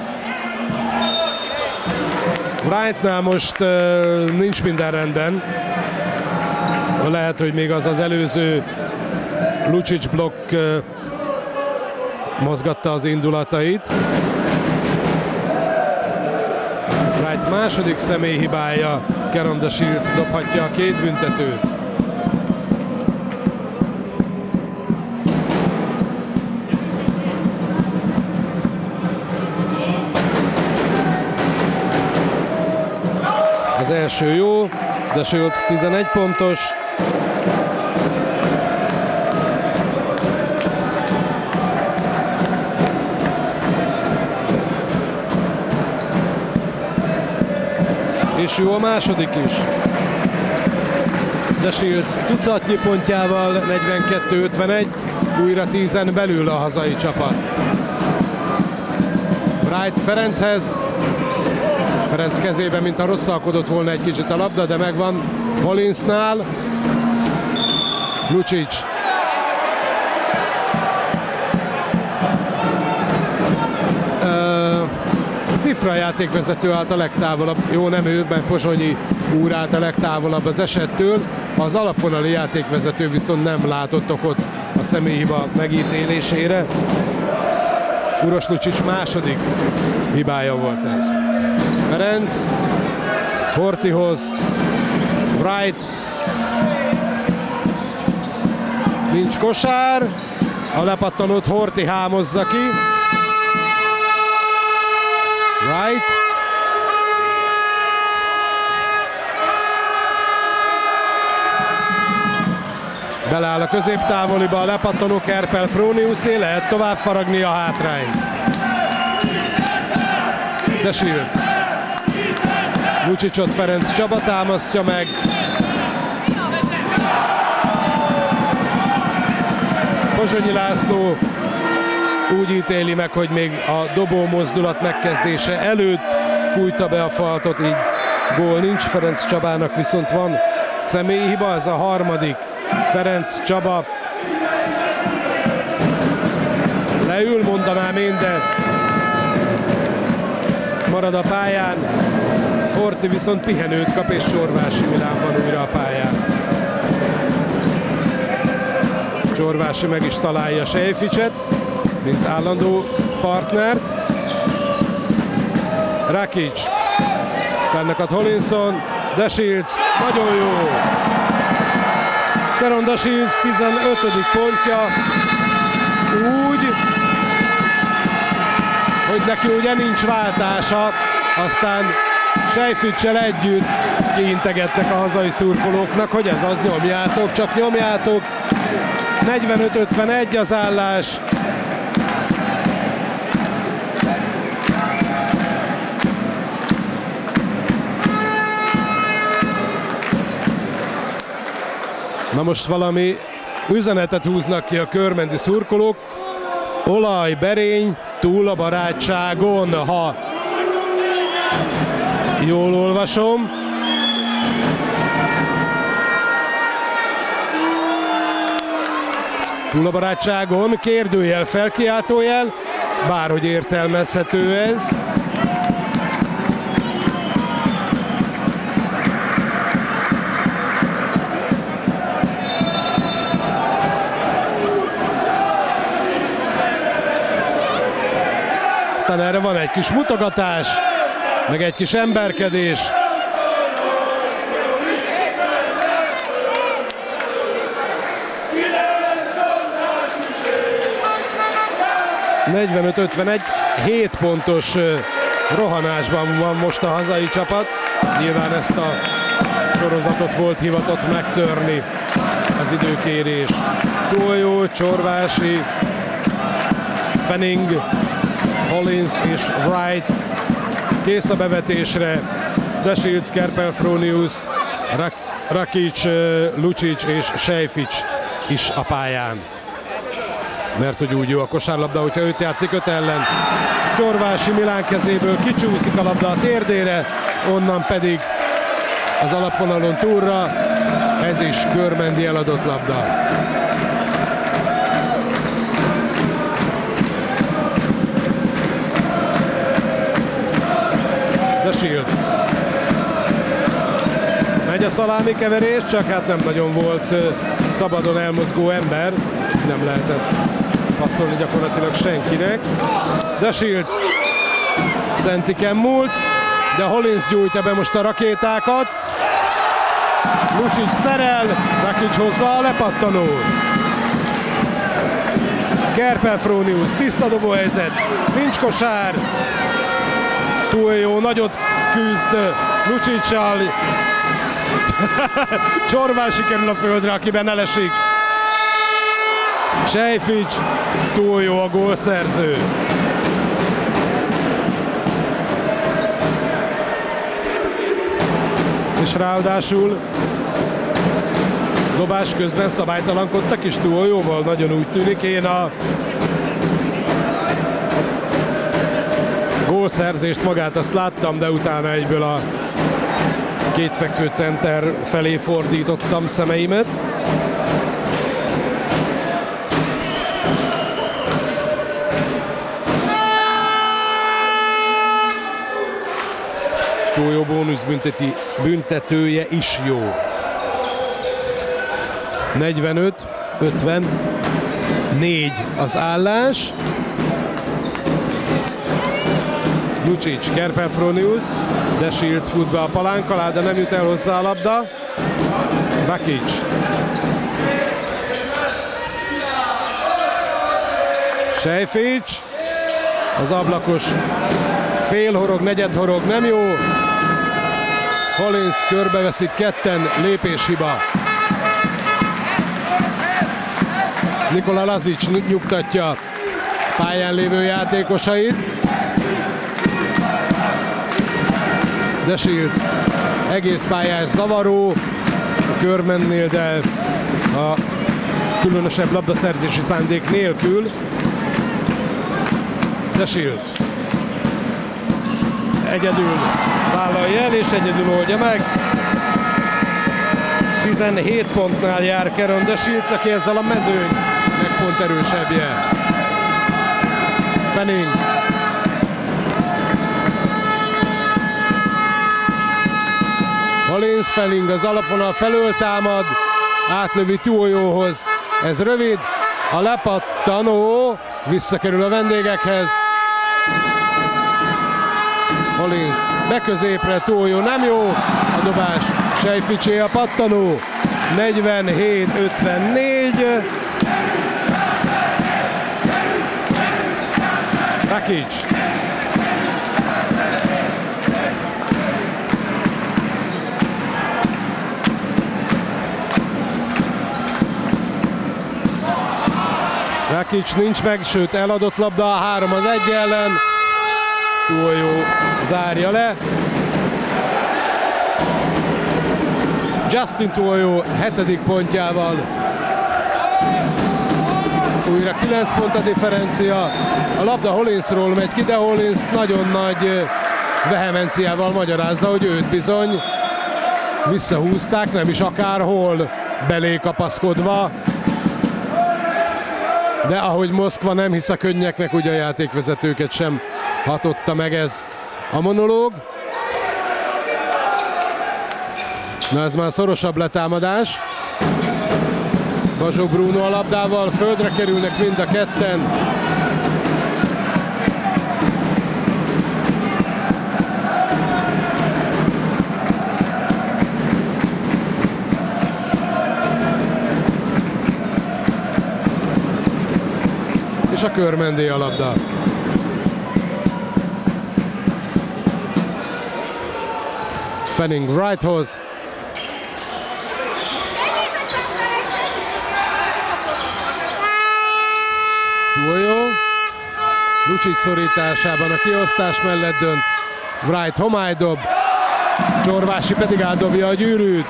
Wrightnál most nincs minden rendben. Lehet, hogy még az előző Lucic blokk mozgatta az indulatait. Wright második személyhibája, Caron Deschilds dobhatja a 2 büntetőt. Az első jó, Deschilds 11 pontos. És jó a második is. De Shields tucatnyi pontjával 42-51, újra 10-en belül a hazai csapat. Wright Ferenchez. Ferenc kezében, mint a rosszalkodott volna egy kicsit a labda, de megvan Hollinsnál. Lucic. Cifra játékvezető állt a legtávolabb, jó nem ő, mert Pozsonyi úr állt a legtávolabb az esettől. Az alapvonali játékvezető viszont nem látott okot a személyhiba megítélésére. Uroš Lucic második hibája volt ez. Ferenc Horthyhoz, Wright, nincs kosár, a lepattanót Horthy hámozza ki. Wright. Beleáll a középtávoliba, a lepattanó Kerpel-Froniuszé, lehet tovább faragni a hátrányt. De Shields. Lucicot Ferenc Csaba támasztja meg. Pozsonyi László úgy ítéli meg, hogy még a dobó mozdulat megkezdése előtt fújta be a faltot, így gól nincs. Ferenc Csabának viszont van személyi hiba, ez a harmadik. Ferenc Csaba leül, mondanám én, de marad a pályán. Horthy viszont pihenőt kap, és Csorvási Milán van újra a pályán. Csorvási meg is találja Sejficset, mint állandó partnert. Rakic fennakad Hollinson, De Shields, nagyon jó! Teron De Shields 15. pontja, úgy, hogy neki ugye nincs váltása, aztán Sejficsel együtt kiintegetnek a hazai szurkolóknak, hogy ez az, nyomjátok, csak nyomjátok. 45-51 az állás. Na most valami üzenetet húznak ki a körmendi szurkolók. Olaj, Berény, túl a barátságon, ha jól olvasom. Túl a barátságon, kérdőjel, felkiáltójel, bárhogy értelmezhető ez. Aztán erre van egy kis mutogatás, meg egy kis emberkedés. ...45-51, 7 pontos rohanásban van most a hazai csapat. Nyilván ezt a sorozatot volt hivatott megtörni az időkérés. Túl jó, Csorvási, Fanning, Hollins és Wright kész a bevetésre. De Shields, Kerpel-Fronius, Rakic, Lucic és Sejfics is a pályán. Mert hogy úgy jó a kosárlabda, hogyha őt játszik 5 ellen. Csorvási Milán kezéből kicsúszik a labda a térdére, onnan pedig az alapvonalon túlra. Ez is körmendi eladott labda. De Shields. Megy a szalámi keverés, csak hát nem nagyon volt szabadon elmozgó ember. Nem lehetett passzolni gyakorlatilag senkinek. De Shields centiken múlt, de Hollins gyújtja be most a rakétákat. Lucic szerel, Rakic hozza a lepattanót. Kerpel-Fronius, tiszta dobóhelyzet, nincs kosár. Túl jó, nagyot küzd Lucicsal. Csorvási kerül a földre, akiben elesik. Sejfics, túl jó a gólszerző. És ráadásul Dobás közben szabálytalankodtak is Tuojóval, nagyon úgy tűnik. Én a gólszerzést magát azt láttam, de utána egyből a kétfekvő center felé fordítottam szemeimet. Tuojó bónusz büntetője is jó. 45-54 az állás. Lucic, Kerpel-Fronius, de Shields fut be a palánk alá, de nem jut el hozzá a labda. Rakic. Sejfic. Az ablakos félhorog, negyedhorog, nem jó. Hollins körbeveszik ketten, lépéshiba. Nikola Lazic nyugtatja pályán lévő játékosait. De Shields egész pályás zavaró a körmennél, de a különösebb labdaszerzési szándék nélkül. De Shields egyedül vállalja el és egyedül oldja meg. 17 pontnál jár Kieron de Shields, aki ezzel a mezőnynek pont erősebbje. Fanning. Hollins, Fanning az alapvonal felől támad, átlövi Tuojóhoz. Ez rövid, a lepattanó visszakerül a vendégekhez. Hollins beközépre, Tuojó nem jó, a dobás Sejficé a pattanó. 47-54. Rakic. Rakic nincs meg, sőt eladott labda, 3-1 ellen. Tuojó zárja le. Justin Tuojó 7. pontjával. Újra 9 pont a differencia. A labda Hollinsról megy ki, de Hollins nagyon nagy vehemenciával magyarázza, hogy őt bizony visszahúzták, nem is akárhol, belé kapaszkodva. De ahogy Moszkva nem hisz a könnyeknek, ugye a játékvezetőket sem hatotta meg ez a monológ. Na ez már szorosabb letámadás. Bazsó Bruno a labdával, földre kerülnek mind a ketten. És a körmendé a labda. Fanning Wrighthoz. Tuojó. Lucic szorításában a kiosztás mellett dönt. Wright homálydob. Csorvási pedig átdobja a gyűrűt.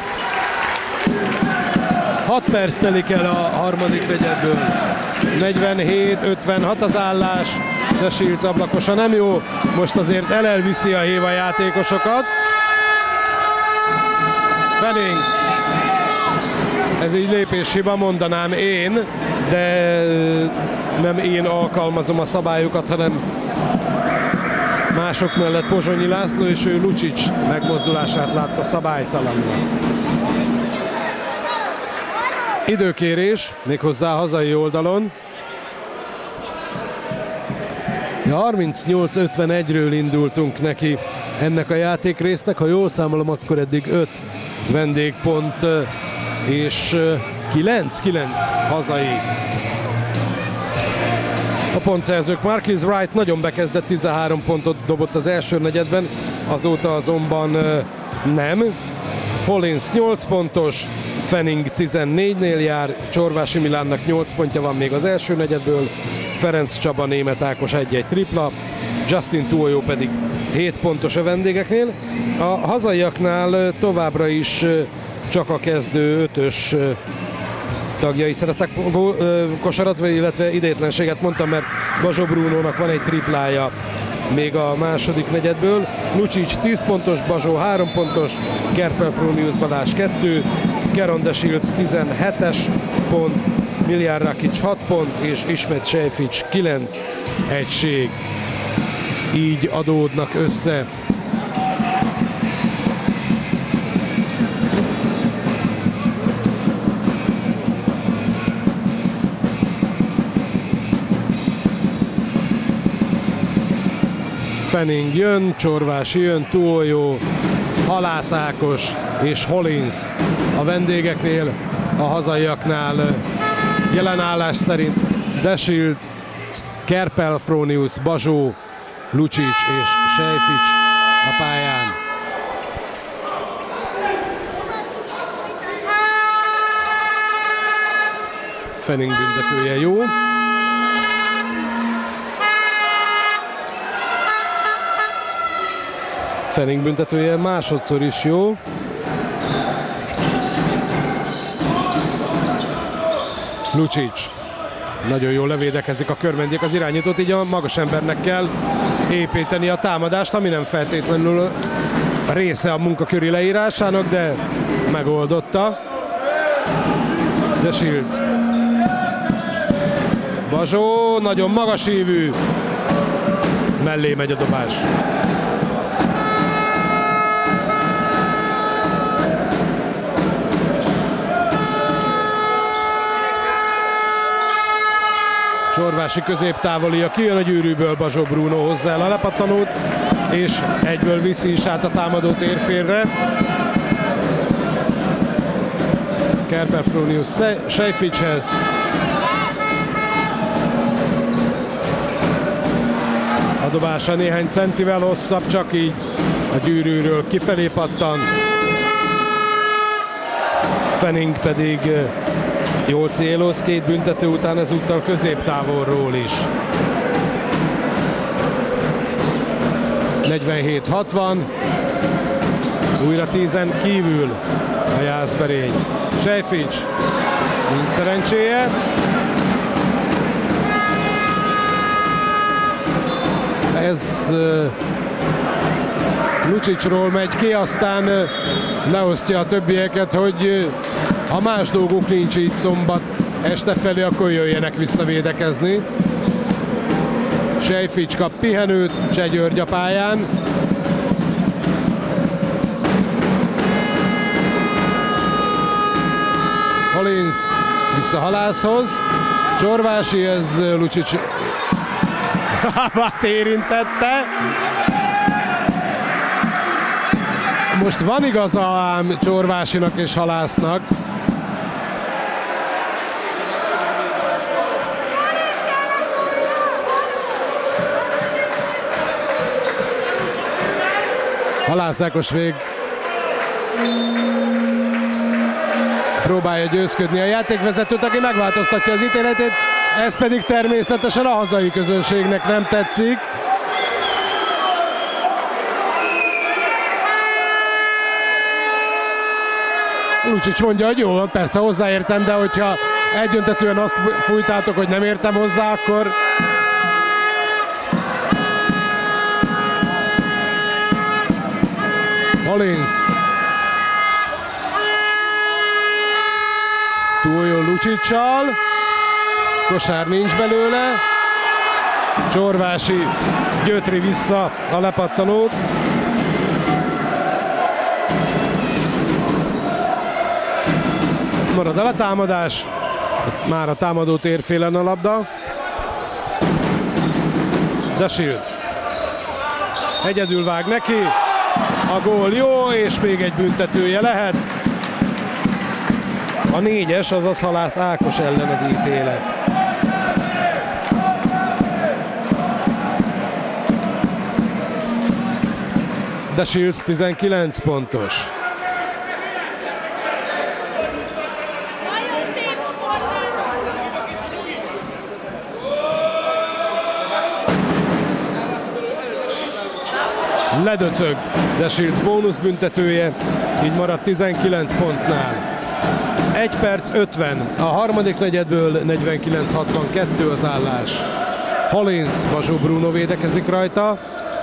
6 perc telik el a harmadik negyedből. 47-56 az állás, de Shields ablakosa nem jó. Most azért elviszi a Héva játékosokat. Fanning. Ez így lépéshiba, mondanám én, de nem én alkalmazom a szabályokat, hanem mások mellett Pozsonyi László, és ő Lucic megmozdulását látta szabálytalannak. Időkérés, méghozzá a hazai oldalon. 38-51-ről indultunk neki ennek a játékrésznek, ha jól számolom, akkor eddig 5 vendégpont és 9 hazai. A pontszerzők Marquis Wright nagyon bekezdett, 13 pontot dobott az első negyedben, azóta azonban nem. Hollins 8 pontos, Fanning 14-nél jár, Csorvási Milánnak 8 pontja van még az első negyedből, Ferenc Csaba, Németh Ákos 1-1 tripla, Justin Tuojó pedig 7 pontos a vendégeknél. A hazaiaknál továbbra is csak a kezdő 5-ös tagjai szereztek kosarat, illetve idétlenséget mondtam, mert Bazsó Brunónak van egy triplája még a második negyedből. Lucic 10 pontos, Bazsó 3 pontos, Kerpel-Fronius Balázs 2, Keron de Shields 17-es pont, Miljan Rakic 6 pont, és Ismet Sejfics 9 egység. Így adódnak össze Fanning jön, Csorvási jön, Tuoljó, Halász Ákos és Hollins a vendégeknél, a hazaiaknál jelen állás szerint de Shields, Kerpel-Fronius, Bazsó, Lucic és Sejfics a pályán. Fanning büntetője jó. Fanning büntetője másodszor is jó. Lucic nagyon jól levédekezik a körmendiek az irányítót, így a magas embernek kell építeni a támadást, ami nem feltétlenül része a munkaköri leírásának, de megoldotta. de Shields. Bazsó nagyon magas ívű, mellé megy a dobás. Csorvási középtávolia, kijön a gyűrűből, Bazsó Bruno hozzá el a lepattanót, és egyből viszi is át a támadó térfélre. Kerpel-Fronius Sejficshez. A dobása néhány centivel hosszabb, csak így a gyűrűről kifelé pattan. Fanning pedig jól céloz, két büntető után ezúttal középtávolról is. 47-60. Újra 10-en kívül a Jászberény. Sejfics. Nincs szerencséje. Ez Lucicról megy ki, aztán leosztja a többieket, hogy ha más dolguk nincs így szombat este felé, akkor jöjjenek visszavédekezni. Sejfics kap pihenőt, Cseh György a pályán. Hollins vissza Halászhoz. Csorvási, ez Lucic lábát érintette. Most van igaza ám Csorvásinak és Halásznak. Halász Ákos még próbálja győzködni a játékvezetőt, aki megváltoztatja az ítéletét, ez pedig természetesen a hazai közönségnek nem tetszik. Lucic mondja, hogy jó, persze hozzáértem, de hogyha egyöntetően azt fújtátok, hogy nem értem hozzá, akkor... Hollins. Túl jó Lucicsal. Kosár nincs belőle. Csorvási gyötri vissza a lepattanót. Marad el a támadás. Már a támadó térfélen a labda. de Shields. Egyedül vág neki. A gól jó, és még egy büntetője lehet. A 4-es, azaz Halász Ákos ellen az ítélet. de Shields 19 pontos. Ledöcög de Shields bónusz büntetője, így maradt 19 pontnál. 1 perc 50, a harmadik negyedből 49-62 az állás. Hollins, Bazsó Bruno védekezik rajta.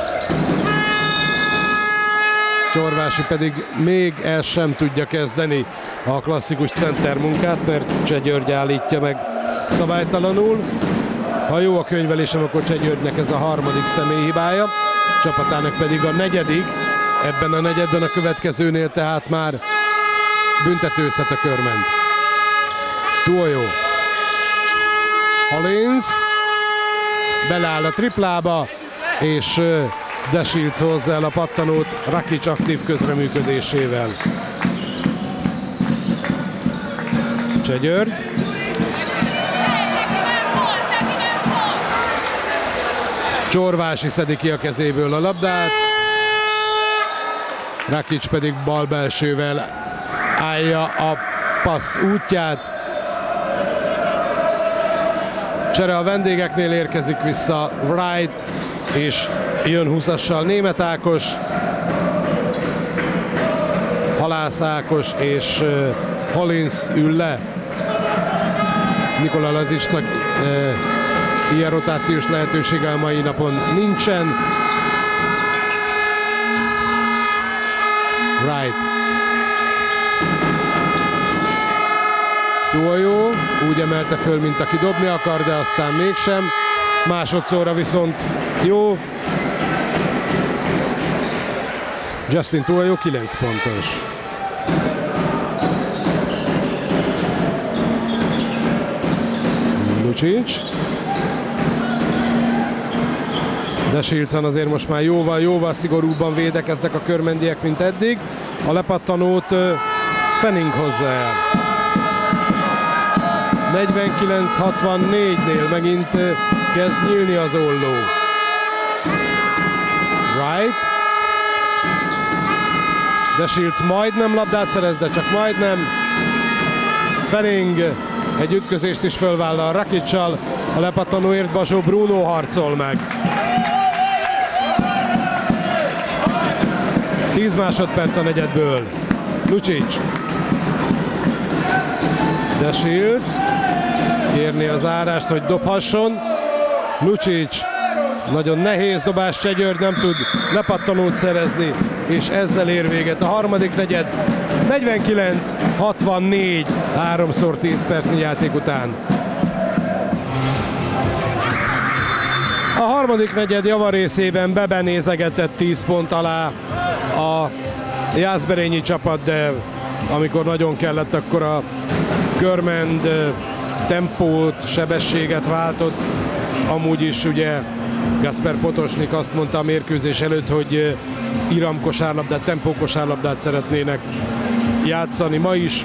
Csorvási pedig még el sem tudja kezdeni a klasszikus center munkát, mert Cseh György állítja meg szabálytalanul. Ha jó a könyvelésem, akkor Cseh Györgynek ez a harmadik személyhibája, csapatának pedig a negyedik. Ebben a negyedben, a következőnél tehát már büntetőzhet a Körmend. Tuoljó. Hollins beleáll a triplába, és De Shields hozza el a pattanót Rakic aktív közreműködésével. Cseh György. Csorvási szedi ki a kezéből a labdát. Rakic pedig bal belsővel állja a passz útját. Csere a vendégeknél érkezik vissza Wright, és jön 20-assal Németh Ákos, Halász Ákos és Hollins ül le. Nikola Lazicsnak ilyen rotációs lehetősége a mai napon nincsen. Wright. Tuoljó úgy emelte föl, mint aki dobni akar, de aztán mégsem. Másodszorra viszont jó. Justin Tuoljó 9 pontos. Lucic. De Shieldsen azért most már jóval szigorúbban védekeznek a körmendiek, mint eddig. A lepattanót Fanning hozza el. 49-64-nél megint kezd nyílni az olló. Wright. De Shields majdnem labdát szerez, de csak majdnem. Fanning egy ütközést is fölvállal Rakicsal. A lepattanóért Bazsó Bruno harcol meg. 10 másodperc a negyedből. Lucic. De Shields kérni az árást, hogy dobhasson. Lucic. Nagyon nehéz dobás, Cseh György nem tud lepattanót szerezni, és ezzel ér véget a harmadik negyed. 49-64, 3x10 percnyi játék után. A harmadik negyed javarészében bebenézegetett 10 pont alá a jászberényi csapat, de amikor nagyon kellett, akkor a Körmend tempót, sebességet váltott. Amúgy is ugye Gasper Potosnik azt mondta a mérkőzés előtt, hogy iram kosárlabdát, tempó kosárlabdát szeretnének játszani ma is.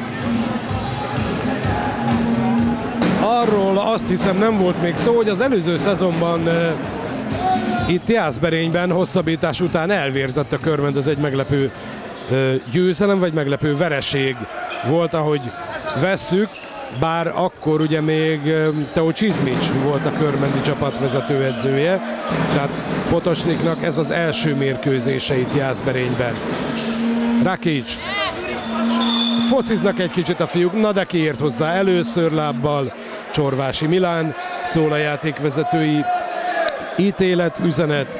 Arról azt hiszem nem volt még szó, hogy az előző szezonban itt Jászberényben hosszabbítás után elvérzett a Körmend. Ez egy meglepő győzelem, vagy meglepő vereség volt, ahogy vesszük. Bár akkor ugye még Teo Csizmics volt a körmendi csapat vezetőedzője, tehát Potosniknak ez az első mérkőzése itt Jászberényben. Rakic. Fociznak egy kicsit a fiúk, na de kiért hozzá először lábbal. Csorvási Milán, szól a játékvezetői ítélet, üzenet.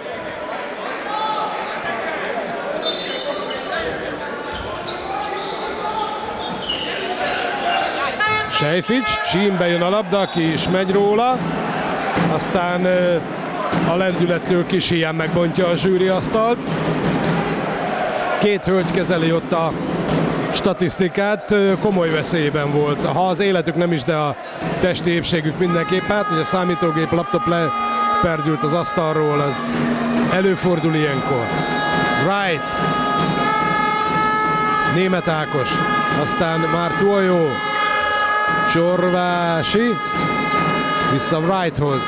Sejfics, csímbe jön a labda, ki is megy róla, aztán a lendülettől kis ilyen megbontja a zsűriasztalt. Két hölgy kezeli ott a statisztikát, komoly veszélyben volt. Ha az életük nem is, de a testi épségük mindenképp. Hát, hogy a számítógép, laptop leperdült az asztalról, az előfordul ilyenkor. Wright. Németh Ákos, aztán már Tuoljó. Csorvási, vissza Wrighthoz.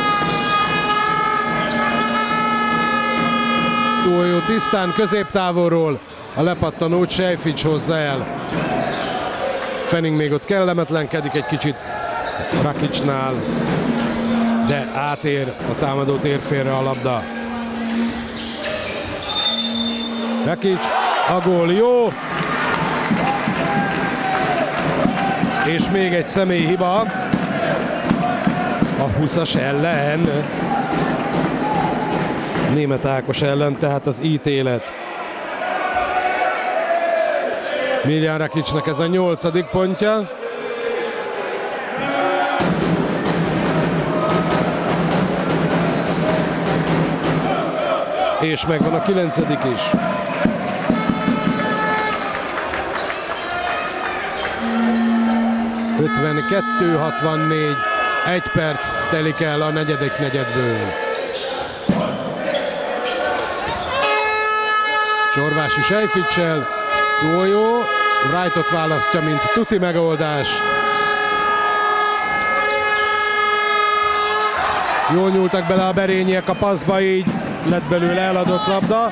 Tuoljó tisztán középtávolról, a lepattanót Sejfics hozza el. Fanning még ott kellemetlenkedik egy kicsit Rakicnál, de átér a támadó térfélre a labda. Rakic A gól jó. És még egy személyi hiba a 20-as ellen. Németh Ákos ellen, tehát az ítélet. Miljan Rakićnek ez a 8. pontja. És megvan a 9. is. ...52-64, 1 perc telik el a negyedik negyedből. Csorvási Sejficsel, Tuoljó, Wrightot választja, mint tuti megoldás. Jól nyúltak bele a berényiek a passzba, így lett belőle eladott labda.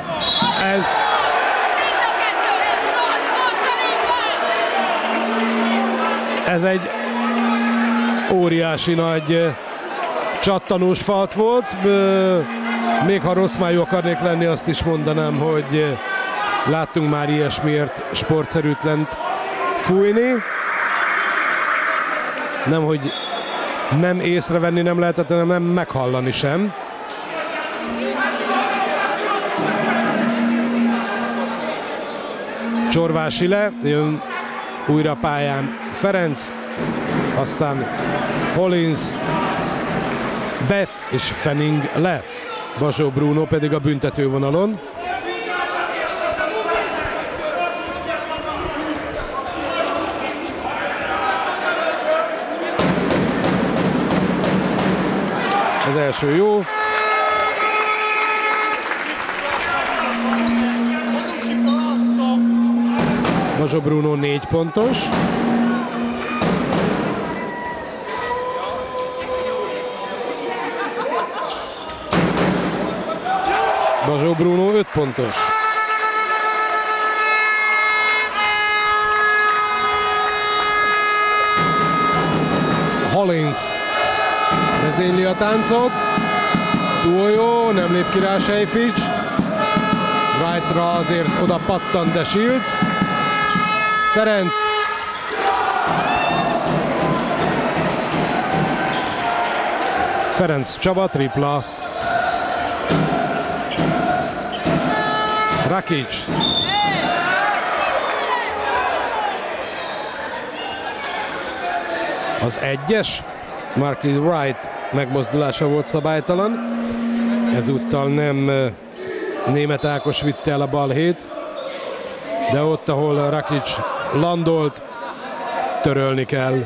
Ez egy óriási nagy csattanós falt volt. Még ha rossz májú akarnék lenni, azt is mondanám, hogy láttunk már ilyesmiért sportszerűtlent fújni. Nem, hogy nem észrevenni nem lehetett, hanem nem meghallani sem. Csorvási le, jön újra a pályán Ferenc, aztán Hollins be és Fenning le. Bazsó Bruno pedig a büntetővonalon. Az első jó. Bazsó Bruno 4 pontos. Bazsó Bruno 5 pontos. Hollins vezényli a táncot. Tuoljó, nem lép ki rá Sejfics. Wrightra azért oda pattan de Shields. Ferenc. Ferenc Csaba, tripla. Rakić. Az 1-es. Marquis Wright megmozdulása volt szabálytalan. Ezúttal nem Németh Ákos vitte el a balhét, de ott, ahol Rakić landolt, törölni kell.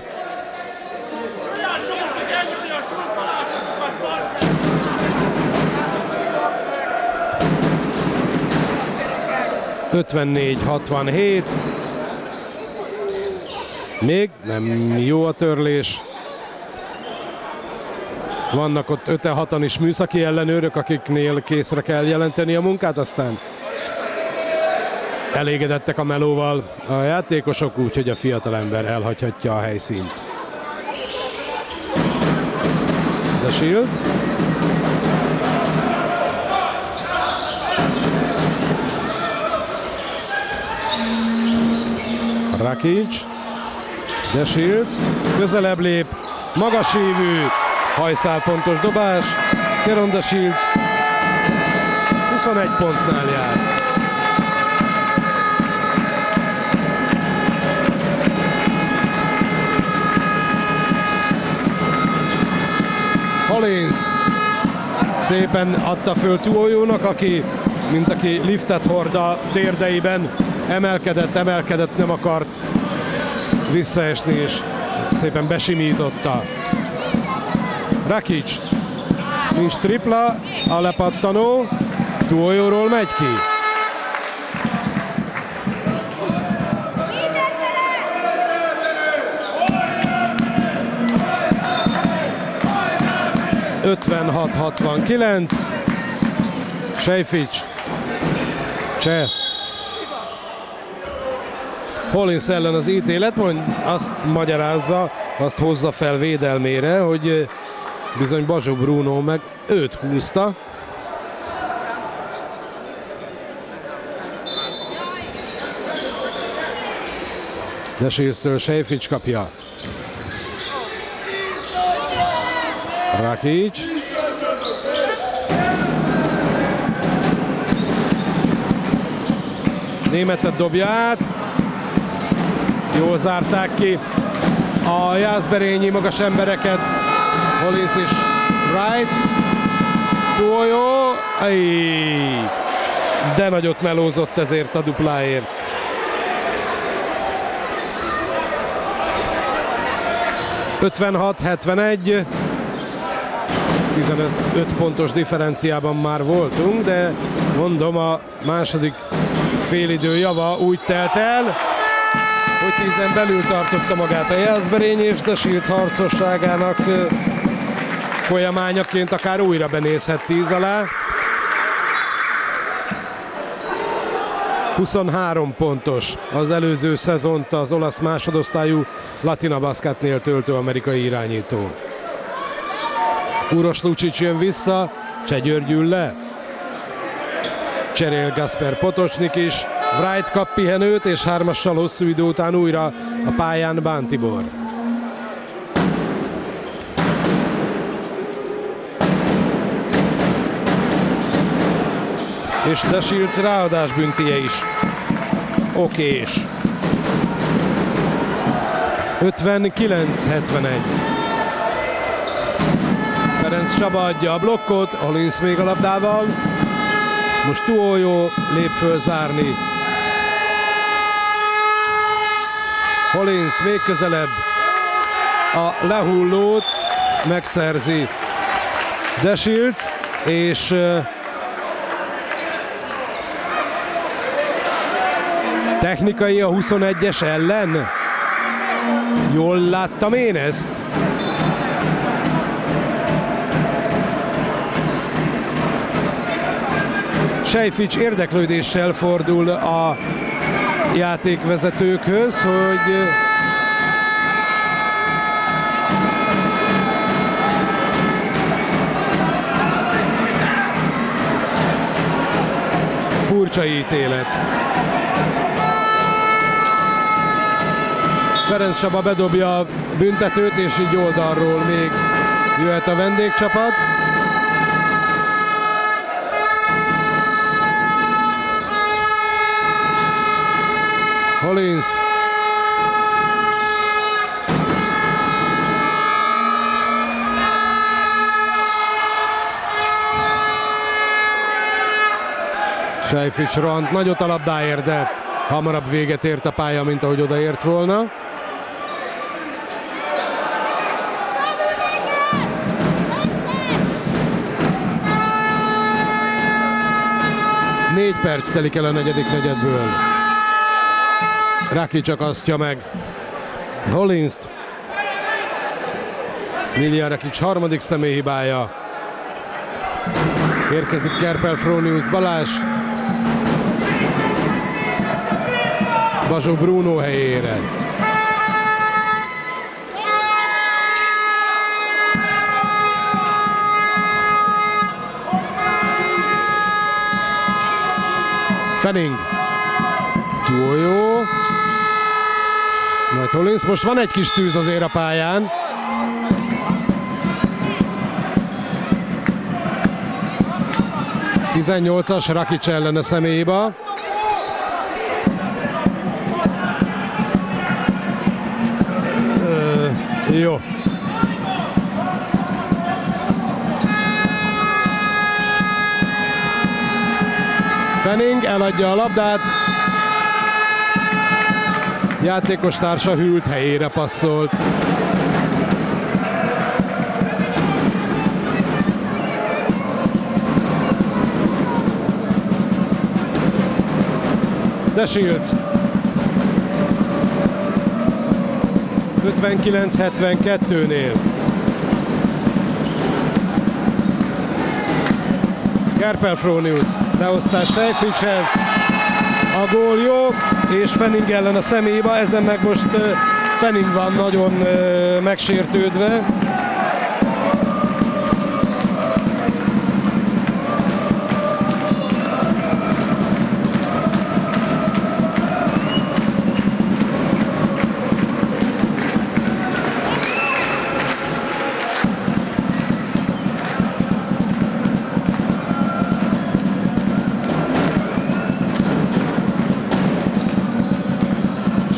...54-67. Még nem jó a törlés. Vannak ott 5-6-an is műszaki ellenőrök, akiknél készre kell jelenteni a munkát, aztán elégedettek a melóval a játékosok, úgyhogy a fiatalember elhagyhatja a helyszínt. De Shields. Rakić. De Shields. Közelebb lép. Magas ívű. Hajszálpontos dobás. Kieron de Shields 21 pontnál jár. Hollins szépen adta föl Tuoljónak, aki, mint aki liftet hord a térdeiben, emelkedett, nem akart visszaesni, és szépen besimította. Rakić. Nincs tripla, a lepattanó. Tuoljóról megy ki. ...56-69. Sejfics. Cseh. Hollins ellen az ítélet, azt magyarázza, azt hozza fel védelmére, hogy bizony Bazsó Bruno meg őt húzta. De Shields-től Sejfics kapja. Rakic. Németet dobja át. Jól zárták ki a jászberényi magas embereket. Hollins és Wright. Túl jó. De nagyot melózott ezért a dupláért. ...56-71. 15 pontos differenciában már voltunk, de mondom, a második félidő java úgy telt el, hogy 10-en belül tartotta magát a Jászberény, és de Shield harcosságának folyamányaként akár újra benézhet 10 alá. 23 pontos az előző szezont az olasz másodosztályú Latina Basketnél töltő amerikai irányító. Uroš Lučić jön vissza, Cseh György ül le. Cserél Gasper Potočnik is. Wright kap pihenőt, és hármassal hosszú idő után újra a pályán Bán Tibor. És de Shields ráadás büntije is okés. 59-71. Ferenc Csaba adja a blokkot, Hollins még a labdával. Most Tuoljó lép föl zárni. Hollins még közelebb. A lehullót megszerzi de Shields, és technikai a 21-es ellen. Jól láttam én ezt? Sejfics érdeklődéssel fordul a játékvezetőkhöz, hogy furcsa ítélet. Ferenc Csaba bedobja a büntetőt, és így oldalról még jöhet a vendégcsapat. Hollins. Sejfics rohant nagyot a labdáért, de hamarabb véget ért a pálya, mint ahogy odaért volna. Négy perc telik el a negyedik negyedből. Rakic akasztja meg Hollinst. Miljan Rakic harmadik személyhibája. Érkezik Kerpel-Fronius Balázs. Bazsó Bruno helyére. Fenning. Túl jó. Majd Hollins, most van egy kis tűz azért a pályán. – 18-as Rakic ellen a személyba. Jó. Fenning eladja a labdát. Játékostársa hűlt helyére passzolt. de Shields. 59-72-nél. Kerpel-Fronius beosztás Sejficshez. A gól jó, és Fenning ellen a személyba, ezen meg most Fenning van nagyon megsértődve.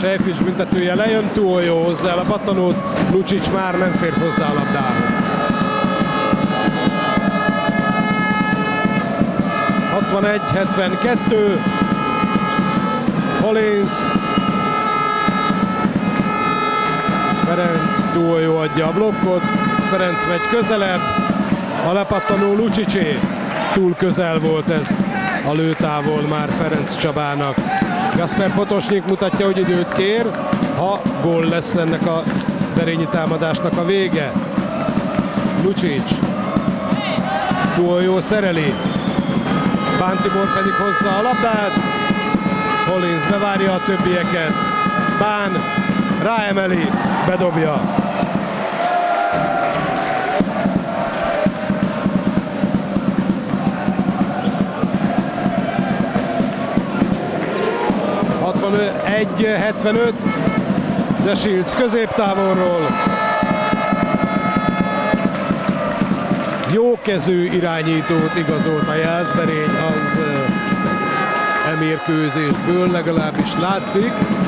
Sejfics büntetője lejön, Tuoljó hozzá el a pattanót, Lucic már nem fér hozzá a labdához. 61-72. Hollins. Ferenc, Tuoljó adja a blokkot, Ferenc megy közelebb, a lepattanó Lucicé. Túl közel volt ez a lőtávol már Ferenc Csabának. Gasper Potosnyik mutatja, hogy időt kér, ha gól lesz ennek a Berényi támadásnak a vége. Lucic. Tuoljó szereli. Bán Tibor pedig hozza a labdát. Hollins bevárja a többieket. Bán ráemeli, bedobja. Egy 75, de Shields középtávolról. Jókezű irányítót igazolt a Jászberény, az emérkőzésből legalábbis látszik.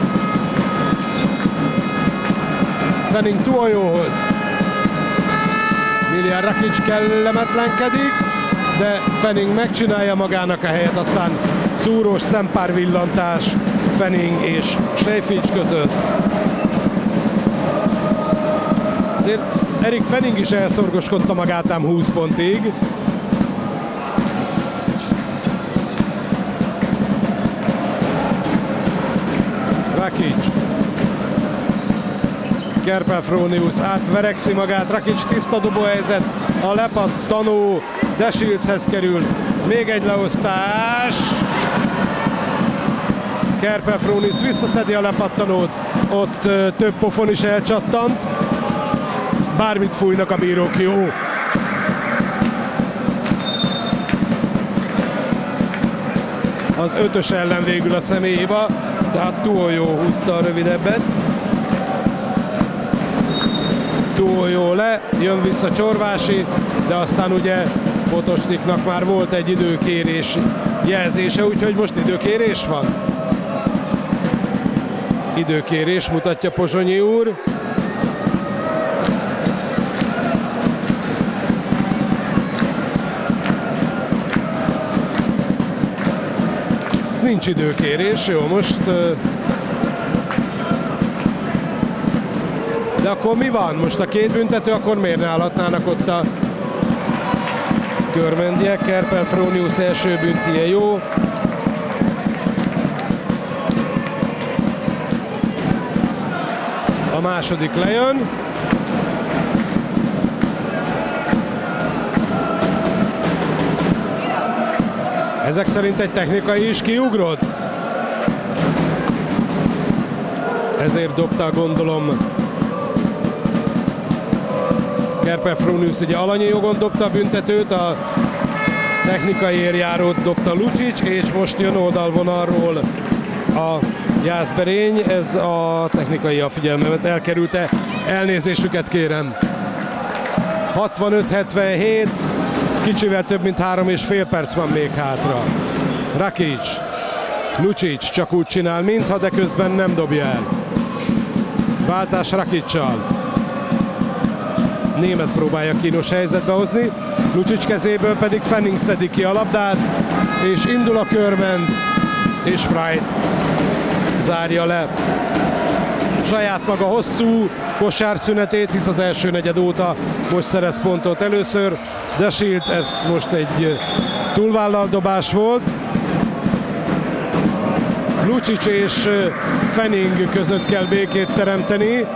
Fenning Tuoljóhoz. Miljan Rakic kellemetlenkedik, de Fenning megcsinálja magának a helyet, aztán szúrós szempárvillantás Fenning és Sejfics között. Azért Erik Fenning is elszorgoskodta magát ám 20 pontig. Rakic. Kerpel-Fronius átverekszi magát, Rakic tiszta dobóhelyzet, a lepattanó de Shieldshez kerül. Még egy leosztás. Kerpel-Fronius visszaszedi a lepattanót, ott több pofon is elcsattant. Bármit fújnak a bírók, jó. Az 5-ös ellen végül a személyhiba, tehát Tuoljó húzta a rövidebbet. Tuoljó le, jön vissza Csorvási, de aztán ugye Potosnyiknak már volt egy időkérés jelzése, úgyhogy most időkérés van. Időkérés mutatja Pozsonyi úr. Nincs időkérés, jó, most... De akkor mi van? Most a két büntető, akkor miért ne állhatnának ott a körmendiek? Kerpel-Fronius első büntie jó. A második lejön. Ezek szerint egy technikai is kiugrott. Ezért dobta, gondolom, Kerpel-Fronius ugye alanyi jogon dobta a büntetőt, a technikai érjárót dobta Lucic, és most jön oldalvonalról a Jászberény. Ez a technikai a figyelmemet elkerülte. Elnézésüket kérem. 65-77. Kicsivel több mint 3,5 perc van még hátra. Rakic. Lucic csak úgy csinál, mintha, de közben nem dobja el. Váltás Rakicsal. Német próbálja kínos helyzetbe hozni. Lucic kezéből pedig Fenning szedi ki a labdát, és indul a körmend, és Wright zárja le saját maga hosszú kosárszünetét, hisz az első negyed óta most szerez pontot először, de Shields, ez most egy túlvállalt dobás volt. Lucic és Fenning között kell békét teremteni.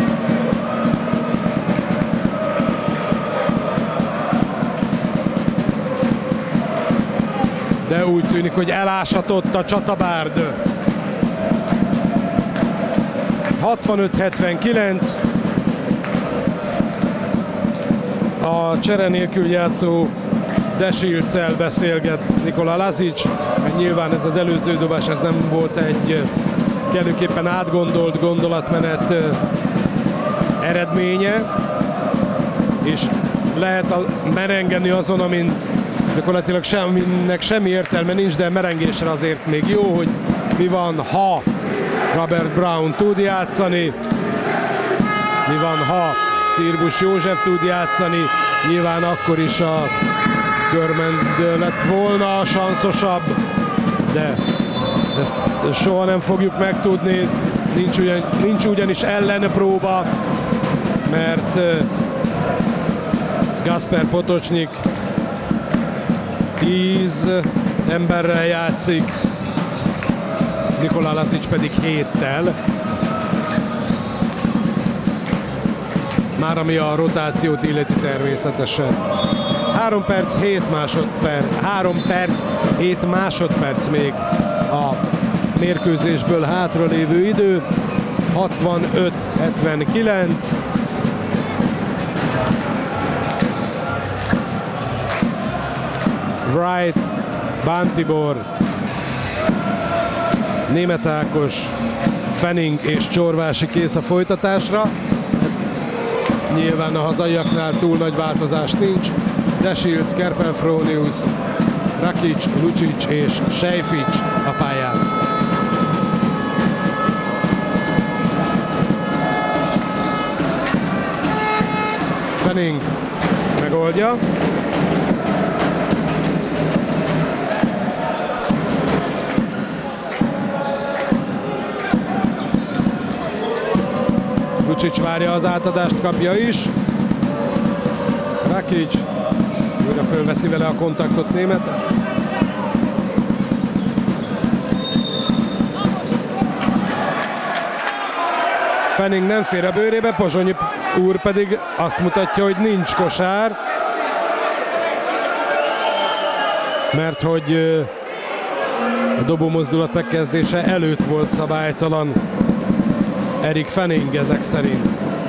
De úgy tűnik, hogy elásatott a csatabárd. 65-79. A csere nélkül játszó de Shields-el beszélget Nikola Lazic. Nyilván ez az előző dobás, ez nem volt egy kellőképpen átgondolt gondolatmenet eredménye, és lehet merengeni azon, amin gyakorlatilag semmi értelme nincs, de merengésre azért még jó, hogy mi van, ha Robert Brown tud játszani. Mi van, ha Cirbus József tud játszani? Nyilván akkor is a Körmend lett volna a sanszosabb, de ezt soha nem fogjuk megtudni. Nincs ugyanis ellenpróba, mert Gasper Potocsnik 10 emberrel játszik, Nikola Lazic pedig 7-tel. Már ami a rotációt illeti természetesen. 3 perc 7 másodperc még a mérkőzésből hátralévő idő. 65-79. Wright, Bán Tibor, Németh Ákos, Fanning és Csorvási kész a folytatásra. Nyilván a hazaiaknál túl nagy változás nincs. De Shields, Kerpen-Fronius, Rakic, Lucic és Sejfic a pályán. Fanning megoldja. Lucic várja az átadást, kapja is. Rakic újra fölveszi vele a kontaktot Németh. Fanning nem fér a bőrébe, Pozsonyi úr pedig azt mutatja, hogy nincs kosár. Mert hogy a dobómozdulat megkezdése előtt volt szabálytalan Erik Fanning ezek szerint.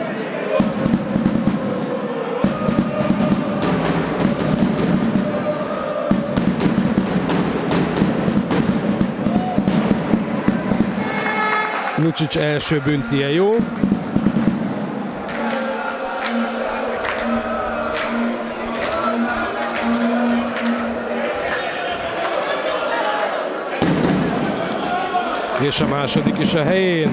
Lucic első büntie jó. És a második is a helyén.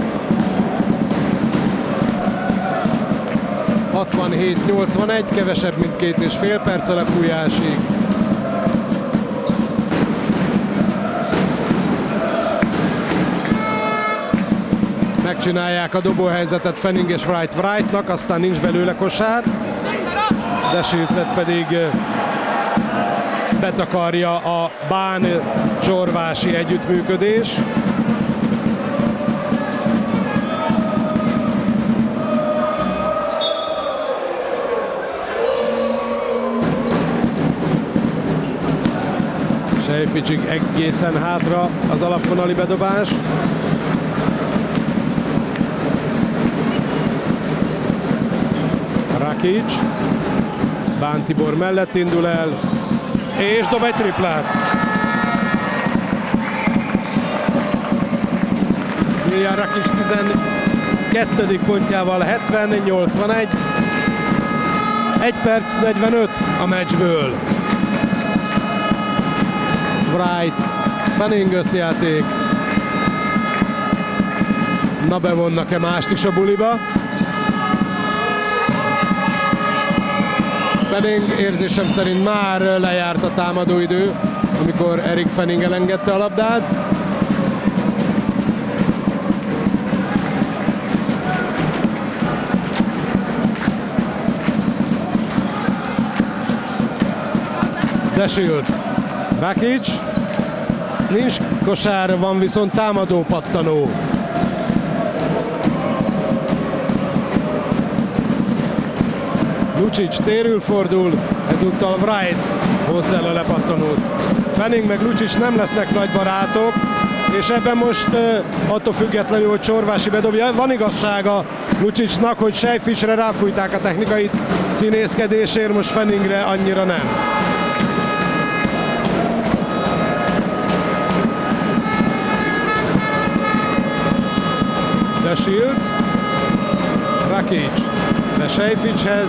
67-81, kevesebb, mint 2,5 perc a lefújásig. Megcsinálják a dobóhelyzetet Fanning és Wrightnak, aztán nincs belőle kosár. De Shields-et pedig betakarja a Bán-Csorvási együttműködés. Sejficig egészen hátra az alapvonali bedobás. Rakic, Bán Tibor mellett indul el, és dob egy triplát. Miljan Rakic 12. pontjával 70-81. 1 perc 45 a meccsből. Wright, Fanning összjáték. Na, bevonnak-e mást is a buliba? Fanning érzésem szerint már lejárt a támadóidő, amikor Erik Fanning elengedte a labdát. De Shields, Rakic, nincs kosár, van viszont támadó pattanó. Lucic térül fordul, ezúttal Wright hozza el a lepattanót. Fanning meg Lucic nem lesznek nagy barátok, és ebben most attól függetlenül, hogy Csorvási bedobja, van igazsága Lucicnak, hogy Sejficre ráfújták a technikai színészkedésért, most Fanningre annyira nem. De Shields, Rakic, de Sejfichez.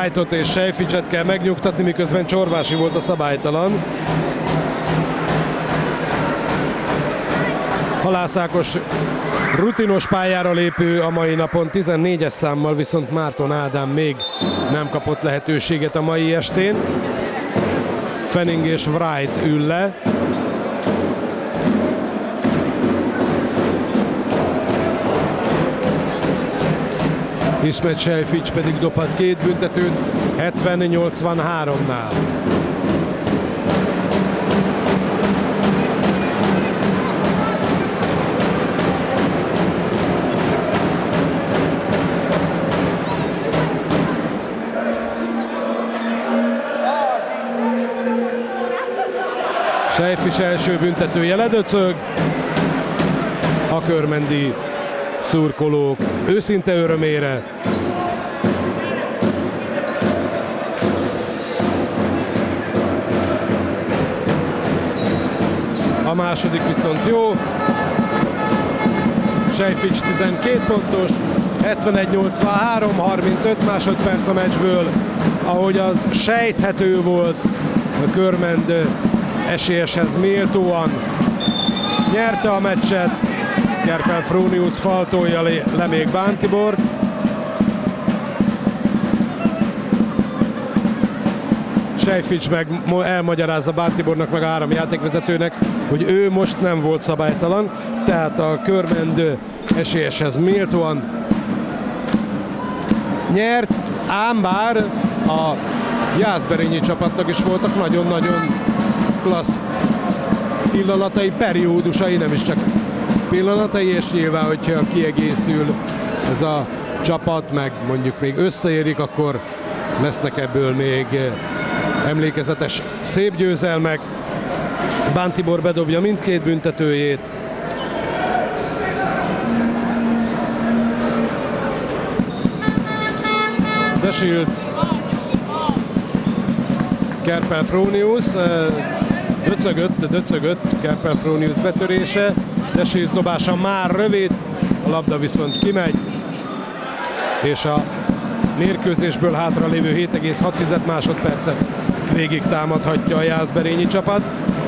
Wrightot és Sejficset kell megnyugtatni, miközben Csorvási volt a szabálytalan. Halász Ákos rutinos pályára lépő a mai napon 14-es számmal, viszont Márton Ádám még nem kapott lehetőséget a mai estén. Fanning és Wright ül le. Ismet Sejfics pedig dobhat 2 büntetőt 70-83-nál. Sejfics első büntetője ledöcög. A körmendi szurkolók őszinte örömére. A második viszont jó. Sejfics 12 pontos, 71-83, 35 másodperc a meccsből, ahogy az sejthető volt. A Körmend esélyeshez méltóan nyerte a meccset. Kerpel-Fronius faltolja le még Bán Tibort. Sejfics meg elmagyarázza Bán Tibornak, meg a 3 játékvezetőnek, hogy ő most nem volt szabálytalan, tehát a Körmend esélyeshez méltóan nyert, ám bár a Jászberényi csapatnak is voltak nagyon-nagyon klassz pillanatai, periódusai, nem is csak pillanatai, és nyilván, hogyha kiegészül ez a csapat, meg mondjuk még összeérik, akkor lesznek ebből még emlékezetes szép győzelmek. Bán Tibor bedobja mindkét büntetőjét. De Shields, Kerpel-Fronius, döcögött Kerpel-Fronius betörése, de Shields dobása már rövid, a labda viszont kimegy, és a mérkőzésből hátralévő 7,6 másodpercet végig támadhatja a jászberényi csapat.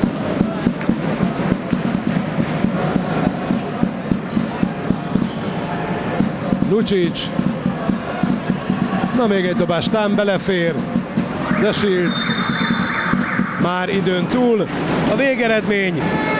Lucic, na még egy dobás, tám belefér, de Shields már időn túl. A végeredmény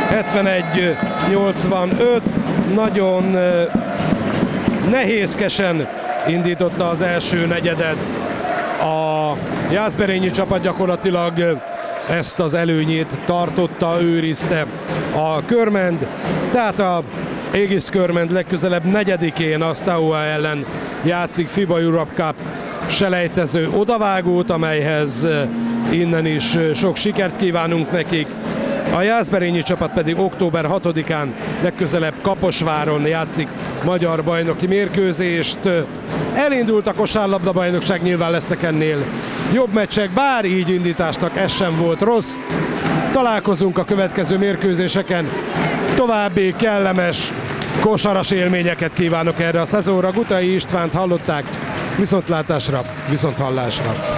71-85, nagyon nehézkesen indította az első negyedet. A jászberényi csapat gyakorlatilag ezt az előnyét tartotta, őrizte. A Körmend, tehát a Aegis Körmend legközelebb 4-én a Steaua ellen játszik FIBA Europe Cup selejtező odavágót, amelyhez innen is sok sikert kívánunk nekik. A jászberényi csapat pedig október 6-án legközelebb Kaposváron játszik magyar bajnoki mérkőzést. Elindult a kosárlabda-bajnokság, nyilván lesznek ennél jobb meccsek, bár így indításnak ez sem volt rossz. Találkozunk a következő mérkőzéseken. További kellemes kosaras élményeket kívánok erre a szezonra. Gutai Istvánt hallották. Viszontlátásra, viszonthallásra.